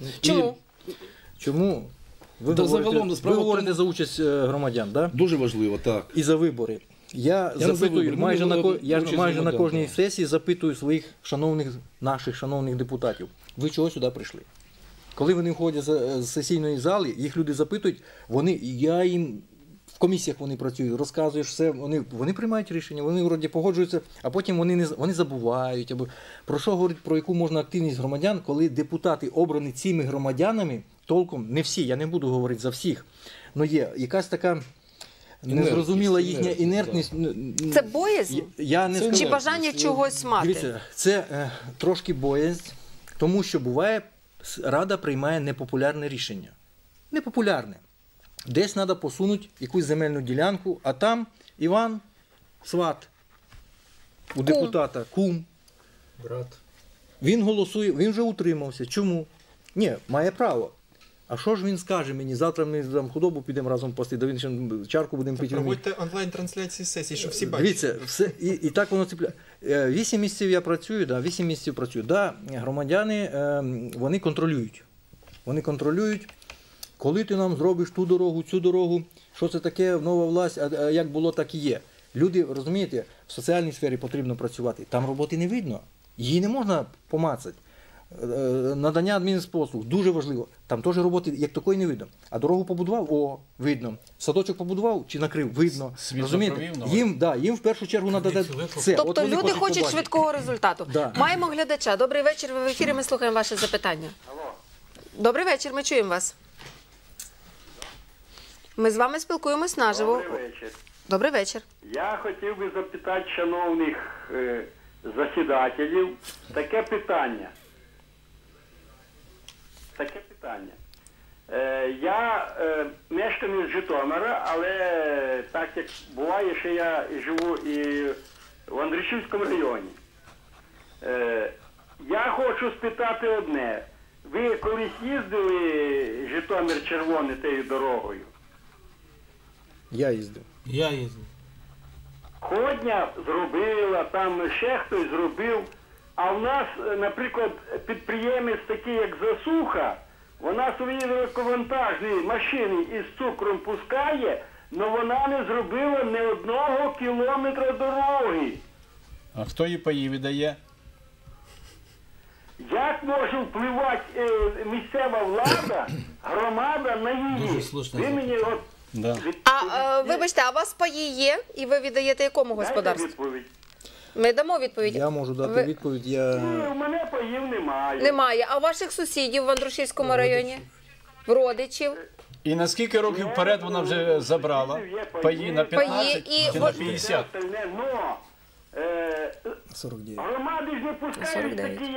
Чому? Ви говорите за участь громадян, так? Дуже важливо, так. І за вибори. Я запитую, майже на кожній сесії запитую своїх наших шановних депутатів, ви чого сюди прийшли? Коли вони виходять з сесійної зали, їх люди запитують, я їм в комісіях вони працюють, розказуєш все, вони приймають рішення, вони вроді погоджуються, а потім вони забувають. Про що говорить, про яку можна активність громадян, коли депутати обрані цими громадянами, толком, не всі, я не буду говорити за всіх, але є якась така незрозуміла їхня інертність. Це боязнь? Чи бажання чогось мати? Дивіться, це трошки боязнь, тому що буває, Рада приймає непопулярне рішення. Непопулярне. Десь треба посунути якусь земельну ділянку, а там Іван сват у депутата, кум. Брат. Він голосує, він вже утримався. Чому? Ні, має право. А що ж він скаже мені? Завтра ми там худобу підемо разом пасти, да він ще чарку будемо пити. Проводьте онлайн-трансляції сесії, щоб всі бачили. Дивіться, і так воно ціпляє. 8 місяців я працюю, 8 місяців працюю. Громадяни, вони контролюють. Коли ти нам зробиш ту дорогу, цю дорогу, що це таке, нова власть, а як було, так і є. Люди, розумієте, в соціальній сфері потрібно працювати. Там роботи не видно, її не можна помацати. Надання адмінпослуг дуже важливо. Там теж роботи як такої не видно. А дорогу побудував, видно. Садочок побудував чи накрив, видно. Розумієте? Їм в першу чергу треба дати це. Тобто люди хочуть швидкого результату. Маємо глядача. Добрий вечір, ви в ефірі, ми слухаємо ваше запитання. Добрий вечір, ми чуємо вас. Ми з вами спілкуємось наживо. Добрий вечір. Добрий вечір. Я хотів би запитати шановних засідателів таке питання. Я мешканець Житомира, але так як буває, що я живу і в Андрушівському районі. Я хочу спитати одне. Ви колись їздили Житомир-Червоне тією дорогою? Я їздив. Я їздив. Ходня зробила, там ще хтось зробив. А в нас, наприклад, підприємець такий, як Засуха, вона свої великовантажні машини із цукром пускає, але вона не зробила ні 1 кілометра дороги. А хто її паї віддає? Як може впливати місцева влада, громада на її? Дуже слушне Ви мені от Да. Вибачте, а у вас паї є? І ви віддаєте якому дайте господарству? відповідь. Ми дамо відповідь. Я можу дати Ви- відповідь. Ні, у мене паїв немає. Немає. А у ваших сусідів в Андрушівському районі? В родичів? І на скільки років вперед вона вже забрала? Паї на 15 Паї і чи на от- 50? Остальне, но 49. громади ж не пускають 49. такі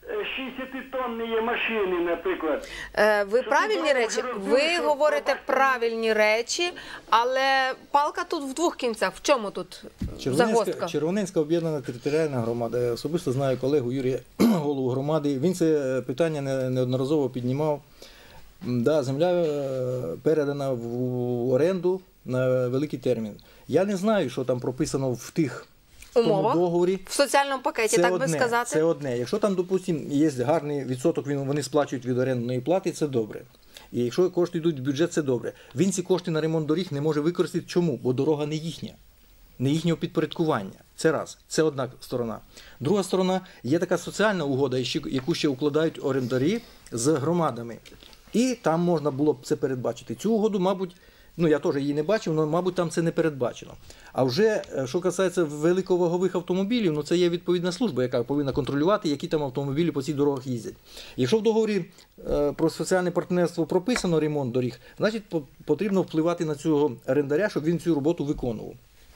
60-тонні машини, наприклад. Ви правильні речі? Ви говорите правильні речі, але палка тут в двох кінцях. В чому тут загвоздка? Червоненська об'єднана територіальна громада. Я особисто знаю колегу Юрія, голову громади. Він це питання неодноразово піднімав. Да, земля передана в оренду на великий термін. Я не знаю, що там прописано в тому Умова? договорі. В соціальному пакеті, так би сказати? Це одне. Якщо там, допустимо, є гарний відсоток, вони сплачують від орендної плати, це добре. І якщо кошти йдуть в бюджет, це добре. Він ці кошти на ремонт доріг не може використати. Чому? Бо дорога не їхня. Не їхнього підпорядкування. Це раз. Це одна сторона. Друга сторона, є така соціальна угода, яку ще укладають орендарі з громадами. І там можна було б це передбачити. Цю угоду, мабуть, я теж її не бачив, але, мабуть, там це не передбачено. А вже, що касається великовагових автомобілів, це є відповідна служба, яка повинна контролювати, які там автомобілі по цих дорогах їздять. Якщо в договорі про соціальне партнерство прописано ремонт доріг, значить потрібно впливати на цього орендаря, щоб він цю роботу виконував.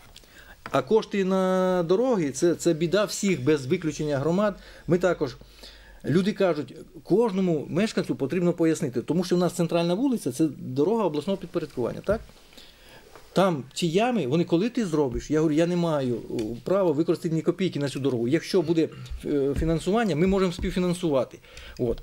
А кошти на дороги – це біда всіх, без виключення громад. Ми також... Люди кажуть, кожному мешканцю потрібно пояснити, тому що в нас центральна вулиця – це дорога обласного підпорядкування, так? Там ті ями, вони коли ти зробиш? Я говорю, я не маю права використати ні копійки на цю дорогу. Якщо буде фінансування, ми можемо співфінансувати. От.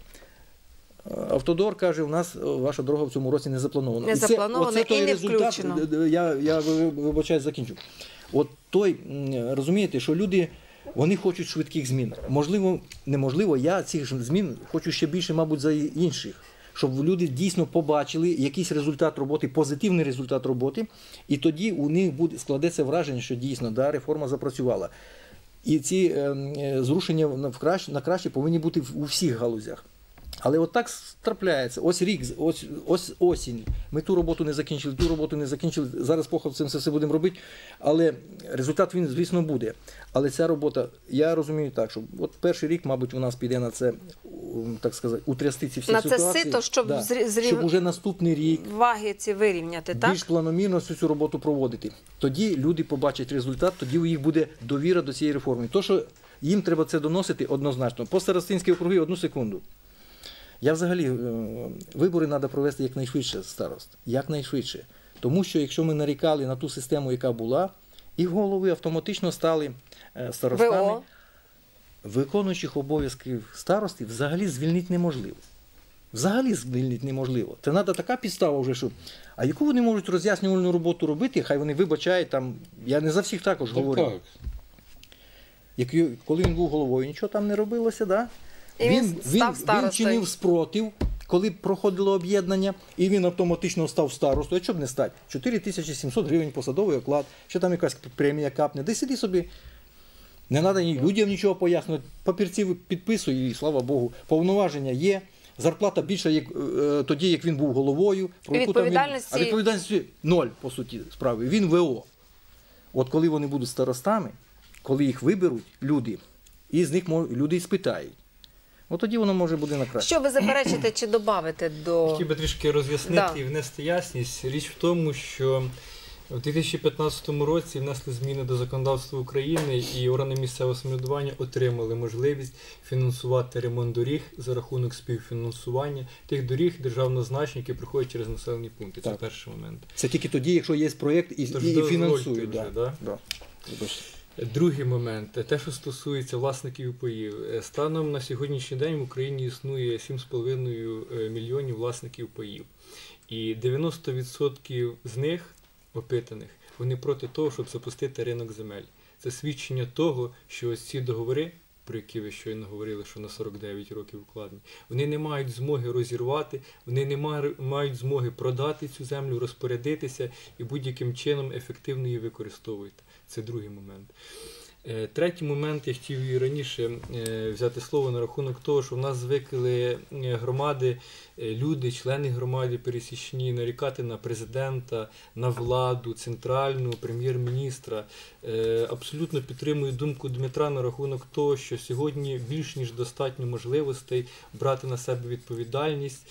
Автодор каже, у нас ваша дорога в цьому році не запланована. Не запланована і не включено. Я вибачаюсь, закінчу. От той, розумієте, що люди... Вони хочуть швидких змін. Можливо, неможливо, я цих змін хочу ще більше, мабуть, за інших. Щоб люди дійсно побачили якийсь результат роботи, позитивний результат роботи, і тоді у них складеться враження, що дійсно реформа запрацювала. І ці зрушення на краще повинні бути у всіх галузях. Але от так трапляється. Ось рік, ось осінь. Ми ту роботу не закінчили, зараз похопцем це все будемо робити, але результат він, звісно, буде. Але ця робота, я розумію так, що от перший рік, мабуть, у нас піде на це, так сказати, утрясти ці всі ситуації. На це сито, щоб щоб уже наступний рік ваги ці вирівняти, так? Більш планомірно цю роботу проводити. Тоді люди побачать результат, тоді у їх буде довіра до цієї реформи. То, що їм треба це доносити однозначно. По старостинській округи, 1 секунду. Я взагалі, вибори треба провести якнайшвидше, старост. Якнайшвидше. Тому що якщо ми нарікали на ту систему, яка була, і голови автоматично стали старостами, ВО. Виконуючих обов'язків старости взагалі звільнити неможливо. Взагалі звільнити неможливо. Це треба така підстава вже, що... А яку вони можуть роз'яснювальну роботу робити, хай вони вибачають, там, я не за всіх також говорю. Коли він був головою, нічого там не робилося, да? І він чинив спротив, коли проходило об'єднання, і він автоматично став старостою. А що б не стати? 4700 гривень посадовий оклад, що там якась премія капне. Де сиди собі. Не треба людям нічого пояснювати. Папірці підписує, і слава Богу. Повноваження є. Зарплата більша тоді, як він був головою. І відповідальності... А відповідальності ноль, по суті, справи. Він ВО. От коли вони будуть старостами, коли їх виберуть люди, і з них люди і спитають. От тоді воно може бути на краще. Що ви заперечите чи додавите до... Хотів би трішки роз'яснити і внести ясність. Річ в тому, що у 2015 році внесли зміни до законодавства України, і органи місцевого самоврядування отримали можливість фінансувати ремонт доріг за рахунок співфінансування тих доріг державного значення, які проходять через населені пункти. Це перший момент. Це тільки тоді, якщо є проєкт і фінансують. Вже, да? Да. Другий момент, те, що стосується власників паїв. Станом на сьогоднішній день в Україні існує 7,5 мільйонів власників паїв. І 90% з них, опитаних, вони проти того, щоб запустити ринок земель. Це свідчення того, що ось ці договори, про які ви щойно говорили, що на 49 років укладені, вони не мають змоги розірвати, вони не мають змоги продати цю землю, розпорядитися і будь-яким чином ефективно її використовувати. Це другий момент. Третій момент, я хотів і раніше взяти слово на рахунок того, що в нас звикли громади, люди, члени громади пересічні, нарікати на президента, на владу, центральну, прем'єр-міністра. Абсолютно підтримую думку Дмитра на рахунок того, що сьогодні більш ніж достатньо можливостей брати на себе відповідальність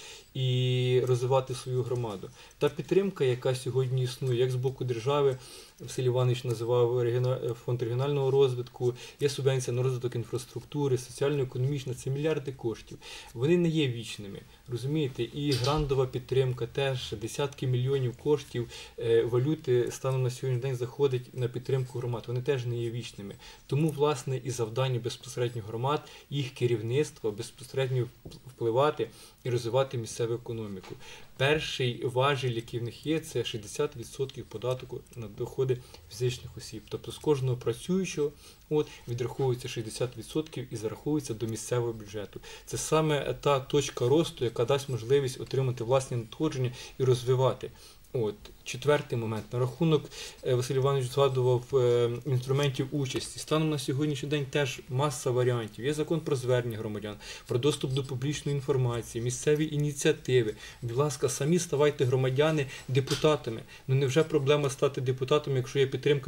і розвивати свою громаду. Та підтримка, яка сьогодні існує, як з боку держави, Василь Іванович називав фонд регіонального розвитку, є субвенція на розвиток інфраструктури, соціально-економічна, це мільярди коштів. Вони не є вічними, розумієте? І грантова підтримка теж, десятки мільйонів коштів валюти станом на сьогоднішній день заходить на підтримку громад. Вони теж не є вічними. Тому, власне, і завдання безпосередньо громад, їх керівництва безпосередньо впливати і розвивати місцеву економіку. Перший важіль, який в них є, це 60% податку на доходи фізичних осіб. Тобто з кожного працюючого відраховується 60% і зараховується до місцевого бюджету. Це саме та точка росту, яка дасть можливість отримати власні надходження і розвивати. Четвертий момент. На рахунок, Василь Іванович згадував інструментів участі. Станом на сьогоднішній день теж маса варіантів. Є закон про звернення громадян, про доступ до публічної інформації, місцеві ініціативи. Будь ласка, самі ставайте громадяни депутатами. Невже проблема стати депутатом, якщо є підтримка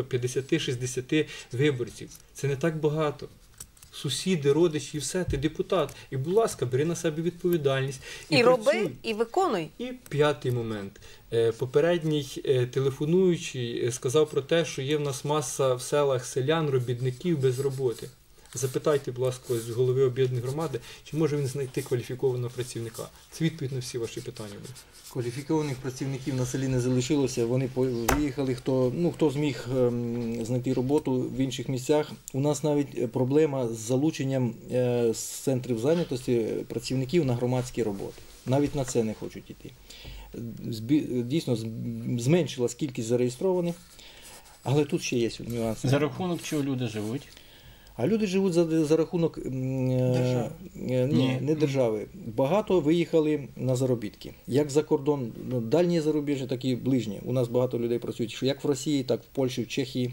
50-60 виборців? Це не так багато. Сусіди, родичі і все, ти депутат. І, будь ласка, бери на себе відповідальність. І роби, і виконуй. І п'ятий момент. Попередній телефонуючий сказав про те, що є в нас маса в селах селян, робітників без роботи. Запитайте, будь ласка, з голови об'єднаної громади, чи може він знайти кваліфікованого працівника. Це відповідь на всі ваші питання буде. Кваліфікованих працівників на селі не залишилося, вони виїхали, хто зміг знайти роботу в інших місцях. У нас навіть проблема з залученням з центрів зайнятості працівників на громадські роботи. Навіть на це не хочуть йти. Дійсно, зменшилась кількість зареєстрованих, але тут ще є нюанси. За рахунок чого люди живуть? А люди живуть за рахунок держави. Не держави. Багато виїхали на заробітки. Як за кордон, дальні зарубіжжя, так і ближні. У нас багато людей працюють як в Росії, так в Польщі, в Чехії,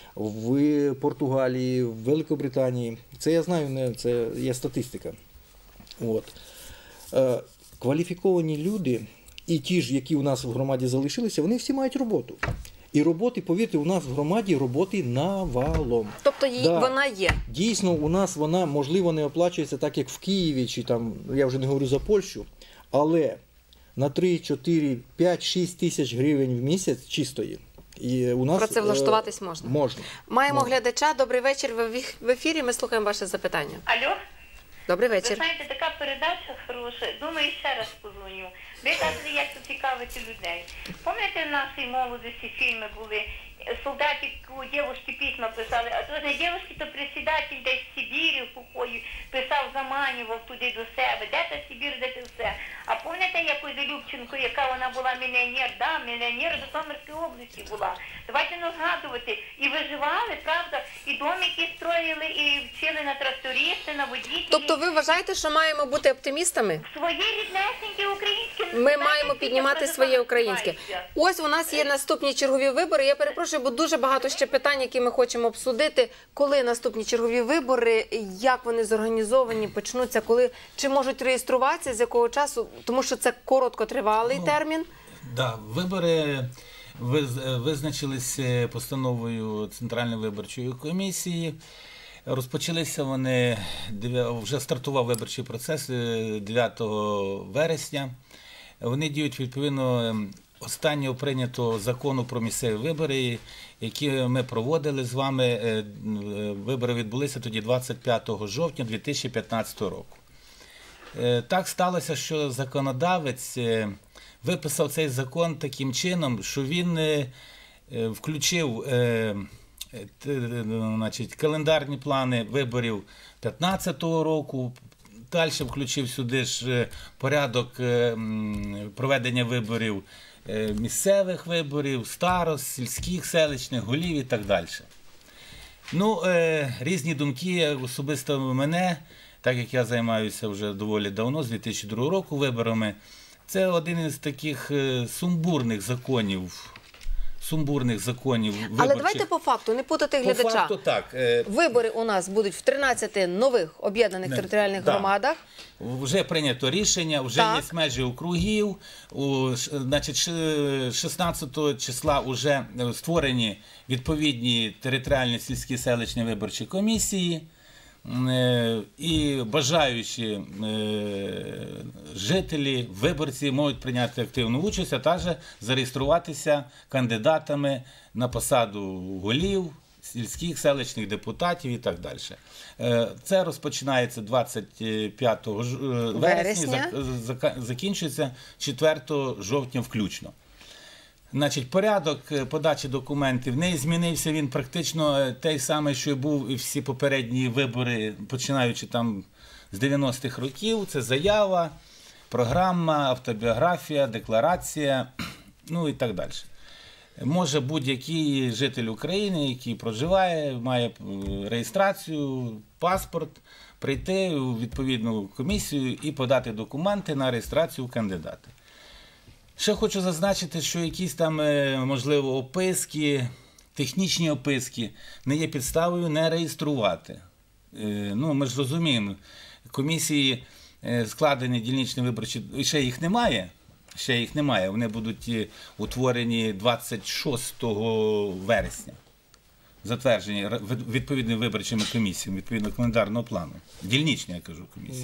в Португалії, в Великобританії. Це я знаю, це є статистика. Кваліфіковані люди і ті ж, які у нас в громаді залишилися, вони всі мають роботу. І роботи, повірте, у нас в громаді роботи навалом. Тобто вона є? Дійсно, у нас вона, можливо, не оплачується так, як в Києві, чи там, я вже не говорю за Польщу, але на 3, 4, 5, 6 тисяч гривень в місяць чистої. І у нас, працевлаштуватись можна? Можна. Маємо глядача. Добрий вечір. В ефірі. Ми слухаємо ваше запитання. Алло? Добрий вечір. Ви знаєте, така передача хороша. Думаю, ще раз позвоню. Ви кажете, як це цікавити людей. Пам'ятаєте, в нашій молодості фільми були, солдатику, дівчатки письма писали, а то не дівчатки, то председатель десь в Сибірі, в покої, писав, заманював туди до себе, де та Сибір, де те все. А пам'ятаєте, якось Любченко, яка вона була мільйонер, мільйонер до Житомирської області була. Давайте не згадувати. І виживали, правда, і домики строїли, і вчили на трактористи, на водітелі. Тобто ви вважаєте, що маємо бути оптимістами? Своє ріднесеньке українське. Ми маємо піднімати своє українське. Ось у нас є наступні чергові вибори. Я перепрошую, бо дуже багато ще питань, які ми хочемо обсудити. Коли наступні чергові вибори, як вони зорганізовані, почнуться, чи можуть реєструватися, з якого часу? Тому що це короткотривалий термін. Так, вибори визначились постановою Центральної виборчої комісії. Розпочалися вони, вже стартував виборчий процес 9 вересня. Вони діють відповідно останнього прийнятого закону про місцеві вибори, які ми проводили з вами. Вибори відбулися тоді 25 жовтня 2015 року. Так сталося, що законодавець виписав цей закон таким чином, що він включив значить, календарні плани виборів 2015 року. Далі включив сюди ж порядок проведення виборів, місцевих виборів, старост, сільських, селищних, голів і так далі. Ну, різні думки особисто мене, так як я займаюся вже доволі давно, з 2002 року виборами, це один із таких сумбурних законів виборчих. Але давайте по факту, не путати глядача. По факту так. Вибори у нас будуть в 13 нових об'єднаних територіальних громадах. Вже прийнято рішення, вже є межі округів. Значить, 16 числа вже створені відповідні територіальні сільські селищні виборчі комісії. І бажаючі жителі, виборці можуть прийняти активну участь, а також зареєструватися кандидатами на посаду голів, сільських, селищних депутатів і так далі. Це розпочинається 25 вересня, закінчується 4 жовтня включно. Значить, порядок подачі документів не змінився, він практично той самий, що був і всі попередні вибори, починаючи там з 90-х років. Це заява, програма, автобіографія, декларація, ну і так далі. Може будь-який житель України, який проживає, має реєстрацію, паспорт, прийти у відповідну комісію і подати документи на реєстрацію кандидата. Ще хочу зазначити, що якісь там, можливо, описки, технічні описки не є підставою не реєструвати. Ну, ми ж розуміємо, комісії складені дільничні виборчі, ще їх немає, вони будуть утворені 26 вересня, затверджені відповідними виборчими комісіями, відповідно календарного плану. Дільничні, я кажу, комісії.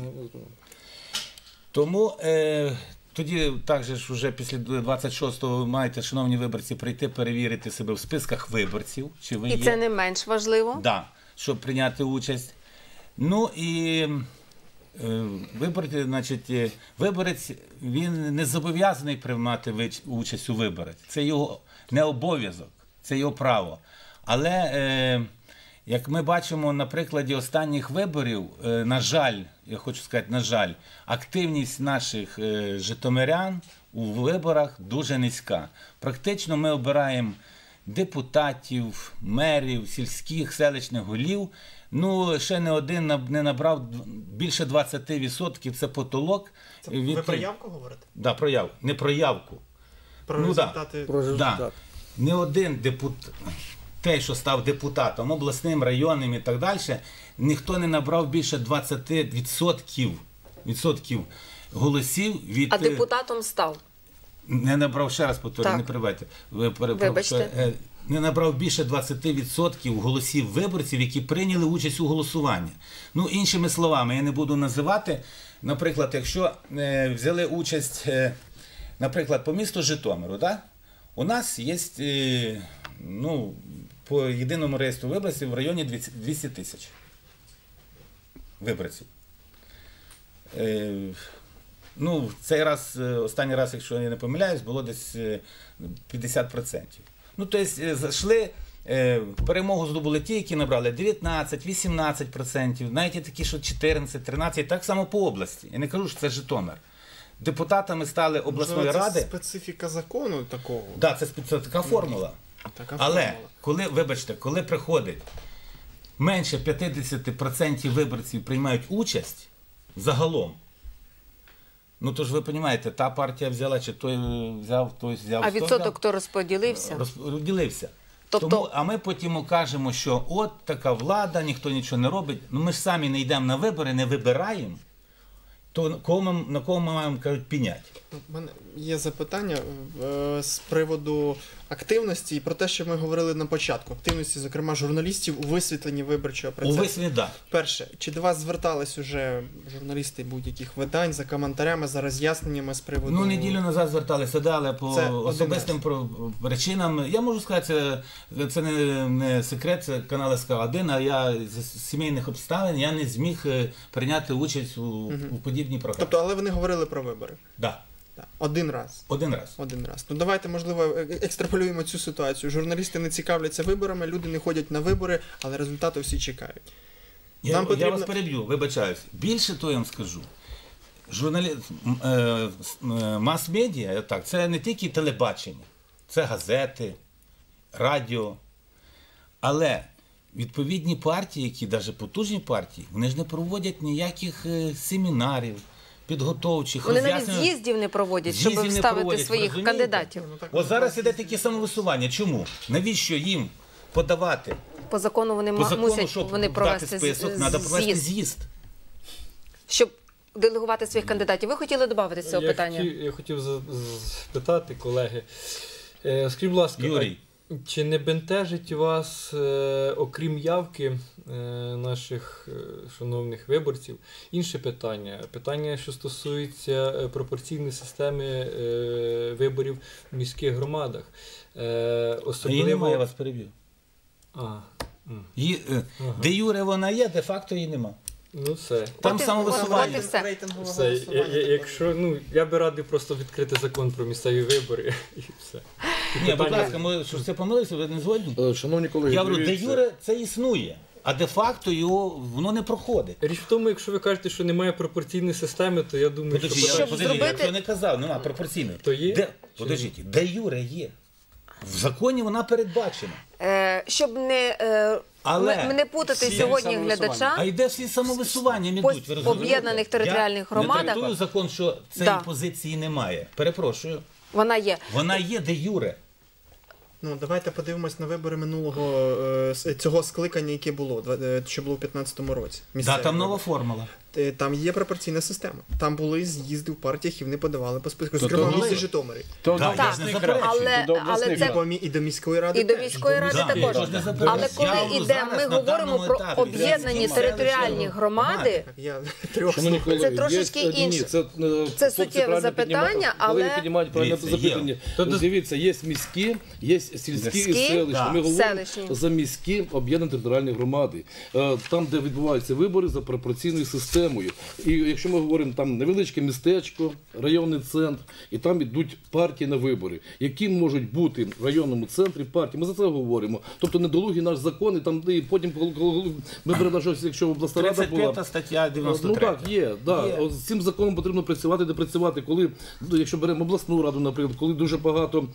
Тому тоді також вже після 26-го ви маєте, шановні виборці, прийти перевірити себе в списках виборців. Чи ви І це не менш важливо. Так, щоб прийняти участь. Ну і виборець, він не зобов'язаний приймати участь у виборах. Це його не обов'язок, це його право. Але, як ми бачимо на прикладі останніх виборів, на жаль, я хочу сказати, на жаль, активність наших житомирян у виборах дуже низька. Практично ми обираємо депутатів, мерів, сільських, селищних голів. Ну, ще не один не набрав більше 20%, це потолок. Ви про явку говорите? Так, про явку. Не про явку. Про результати? Про результат. Да. Не один депутат, той, що став депутатом, обласним, районним і так далі, ніхто не набрав більше 20% голосів від... А депутатом став? Не набрав, ще раз повторюю, не перебивайте. Вибачте. Не набрав більше 20% голосів виборців, які прийняли участь у голосуванні. Ну, іншими словами, я не буду називати. Наприклад, якщо взяли участь, наприклад, по місту Житомиру, да? У нас є, ну, по єдиному реєстру виборців в районі 200 тисяч виборців. Ну, цей раз, останній раз, якщо я не помиляюсь, було десь 50%. Ну, тобто, зайшли, перемогу здобули ті, які набрали 19-18%, навіть такі, що 14-13%, так само по області. Я не кажу, що це Житомир. Депутатами стали обласної ради. Це специфіка закону такого? Так, це така формула. Але, коли приходить менше 50% виборців приймають участь загалом, ну, то ж ви розумієте, та партія взяла, чи той взяв, той взяв. А відсоток то розподілився? Розподілився. Тобто... Тому, а ми потім кажемо, що от така влада, ніхто нічого не робить. Ну, ми ж самі не йдемо на вибори, не вибираємо. То на кого ми маємо, кажуть, піняти? У мене є запитання з приводу активності і про те, що ми говорили на початку. Активності, зокрема, журналістів у висвітленні виборчого процесу. У висвітленні, так. Перше, чи до вас звертались уже журналісти будь-яких видань за коментарями, за роз'ясненнями з приводу... Ну, неділю назад зверталися, да, але по особистим причинам. Я можу сказати, це не секрет, це канал СК1, а я з сімейних обставин я не зміг прийняти участь у подібній програмі. Тобто, але вони говорили про вибори? Так. Так. Один раз. Один раз. Один раз. Ну давайте, можливо, екстраполюємо цю ситуацію. Журналісти не цікавляться виборами, люди не ходять на вибори, але результати всі чекають. Я вас переб'ю, вибачаюсь. Більше того я вам скажу. Мас-медіа, так, це не тільки телебачення, це газети, радіо. Але відповідні партії, які навіть потужні партії, вони ж не проводять ніяких семінарів, підготовчих, Вони навіть з'їздів не проводять, щоб З'їздів не вставити проводять, своїх розумієте? кандидатів. От зараз іде таке самовисування. Чому? Навіщо їм подавати? По закону вони По закону, мусять щоб вони дати провести список, треба провести з'їзд, з'їзд. щоб делегувати своїх кандидатів. Ви хотіли додати з цього питання? Я хотів спитати, колеги. Скажіть, будь ласка, Юрій. чи не бентежить вас, окрім явки наших шановних виборців, інше питання? Питання, що стосується пропорційної системи виборів в міських громадах. Її немає, я вас переб'ю. Де юре вона є, де факто її нема. Ну все. Там От і самовисування. все. Рейтингове Все. голосування. Якщо, я би радив просто відкрити закон про місцеві вибори і все. Ні, будь ласка, ми що це помилився, ви не згодні? Шановні колеги, Я говорю, де дивіться. юре це існує, а де-факто воно не проходить. Річ в тому, якщо ви кажете, що немає пропорційної системи, то я думаю, Подожди, що... Щоб я зробити- не казав, нема пропорційної. То є? Де, подождіть, де юре є? В законі вона передбачена. Щоб не, Але не путати всі сьогодні самовисування. глядача, А йде всі самовисуванням по ідуть, ви розумієте? об'єднаних територіальних Я громадах не трактую закон, що цієї Да. позиції немає. Перепрошую. вона є. Вона є де юре. Ну, давайте подивимось на вибори минулого цього скликання, яке було, що було в 2015 році. Да, Місцеві там нова вибори. формула. Там є пропорційна система. Там були з'їзди в партіях, і вони подавали по списку. То Зокрема, в то місті були. Житомирі. То Так, я ж не заперечую. Але це І до міської ради і до теж. міської ради Да, також. я ж не заперечую. Але коли Я говорю, йде, зараз ми на говоримо даному про етапі об'єднані треба територіальні селищні громади. Я трьох Шановні слухаю. колеги, трошечки є, інше. Це Це суттєве запитання, але- піднімають правильне Дивіться, запитання. Тобто- Дивіться, є міські, є сільські і Сільські, селищні. да. Ми говоримо Селищні. за міські об'єднані територіальні громади. Там, де відбуваються вибори за пропорційною системою. І якщо ми говоримо там невеличке містечко, районний центр, і там йдуть партії на вибори. Які можуть бути в районному центрі партії? Ми за це говоримо. Тобто недолугий наш закон, і там і потім, коли ми беремо щось, якщо обласна рада була. 35 стаття 93. Ну так, є. Да. Є. От з цим законом потрібно працювати, де працювати. Коли, якщо беремо обласну раду, наприклад, коли дуже багато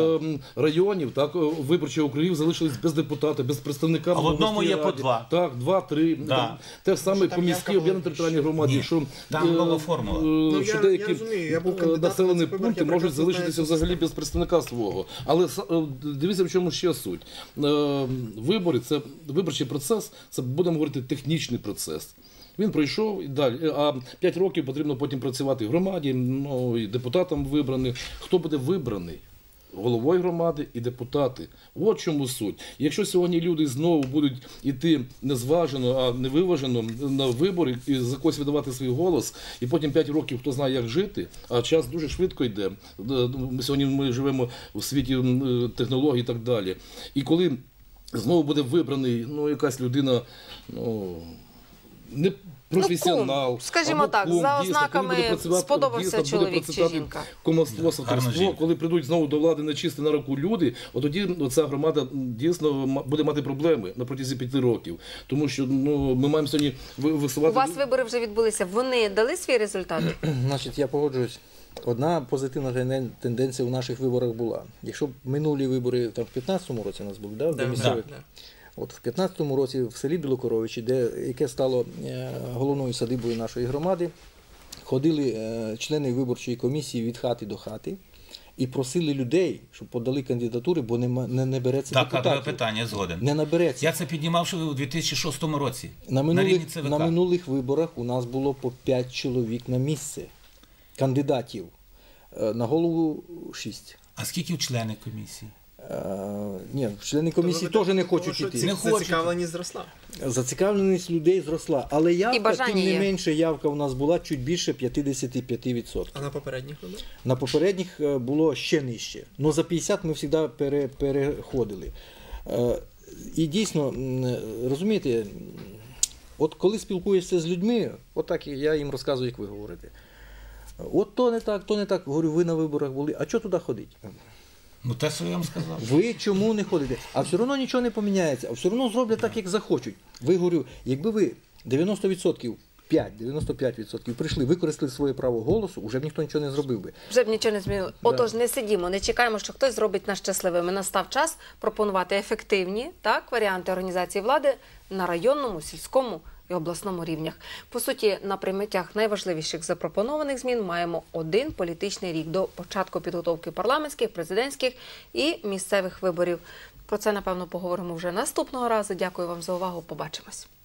районів, так, виборчих округів залишились без депутата, без представника. А в одному обласній є по раді. два. Так, 2-3. Да. Те ж саме там по явка міській була об'єднані територіальні громаді. Ні, Що, там нова формула. що я деякі розумію, я був кандидатом на населені цих виборах, пункти я можуть прекрасно знаю залишитися цю взагалі систему. без представника свого. Але дивіться, в чому ще суть. Вибори, це виборчий процес, це, будемо говорити, технічний процес. Він пройшов і далі. А 5 років потрібно потім працювати в громаді, ну, і депутатам вибраний. Хто буде вибраний? Головою громади і депутати. От чому суть. Якщо сьогодні люди знову будуть йти незважено, а невиважено на вибори і за когось видавати свій голос, і потім 5 років хто знає, як жити, а час дуже швидко йде. Сьогодні ми живемо в світі технологій і так далі. І коли знову буде вибраний, ну, якась людина, ну, не професіонал, кум, скажімо або так, кум, за дійсно, ознаками коли буде працювати, сподобався дійсно, буде чоловік чи процвітати жінка. Кумовство, Гарно сватовство, жінка. коли прийдуть знову до влади нечисті на руку люди, от тоді ця громада дійсно буде мати проблеми на протязі 5 років. Тому що, ну, ми маємо сьогодні У висувати... вас вибори вже відбулися. Вони дали свій результат? Значить, я погоджуюсь. Одна позитивна тенденція в наших виборах була. Якщо б минулі вибори там, в 2015 році у нас були, да, до місцевих, от в 2015 році в селі Білокоровичі, яке стало головною садибою нашої громади, ходили члени виборчої комісії від хати до хати і просили людей, щоб подали кандидатури, бо не береться Так, депутатів. кадрове питання, згоден. Не набереться. Я це піднімав ще у 2006 році. На рівні минулих, ЦВК. на минулих виборах у нас було по 5 чоловік на місце кандидатів. На голову 6. А скільки члени комісії? Ні, члени комісії теж не хочуть йти. Не хочуть. Зацікавленість зросла. Зацікавленість людей зросла. Але явка, бажання тим не є. менше, явка у нас була чуть більше 55%. А на попередніх виборах? На попередніх було ще нижче. Но за 50 ми завжди переходили. І дійсно, розумієте, от коли спілкуєшся з людьми, отак я їм розказую, як ви говорите. От то не так. Говорю, ви на виборах були, а чого туди ходить? Ну, те, що я вам сказав. Ви чому не ходите? А все одно нічого не поміняється, а все одно зроблять так, як захочуть. Ви, говорю, якби ви 90%, 95% прийшли, використали своє право голосу, вже б ніхто нічого не зробив би. Вже б нічого не змінило. Отож, не сидімо, не чекаємо, що хтось зробить нас щасливими. Настав час пропонувати ефективні варіанти організації влади на районному, сільському і обласному рівнях. По суті, на прийняттях найважливіших запропонованих змін маємо один політичний рік до початку підготовки парламентських, президентських і місцевих виборів. Про це, напевно, поговоримо вже наступного разу. Дякую вам за увагу. Побачимось.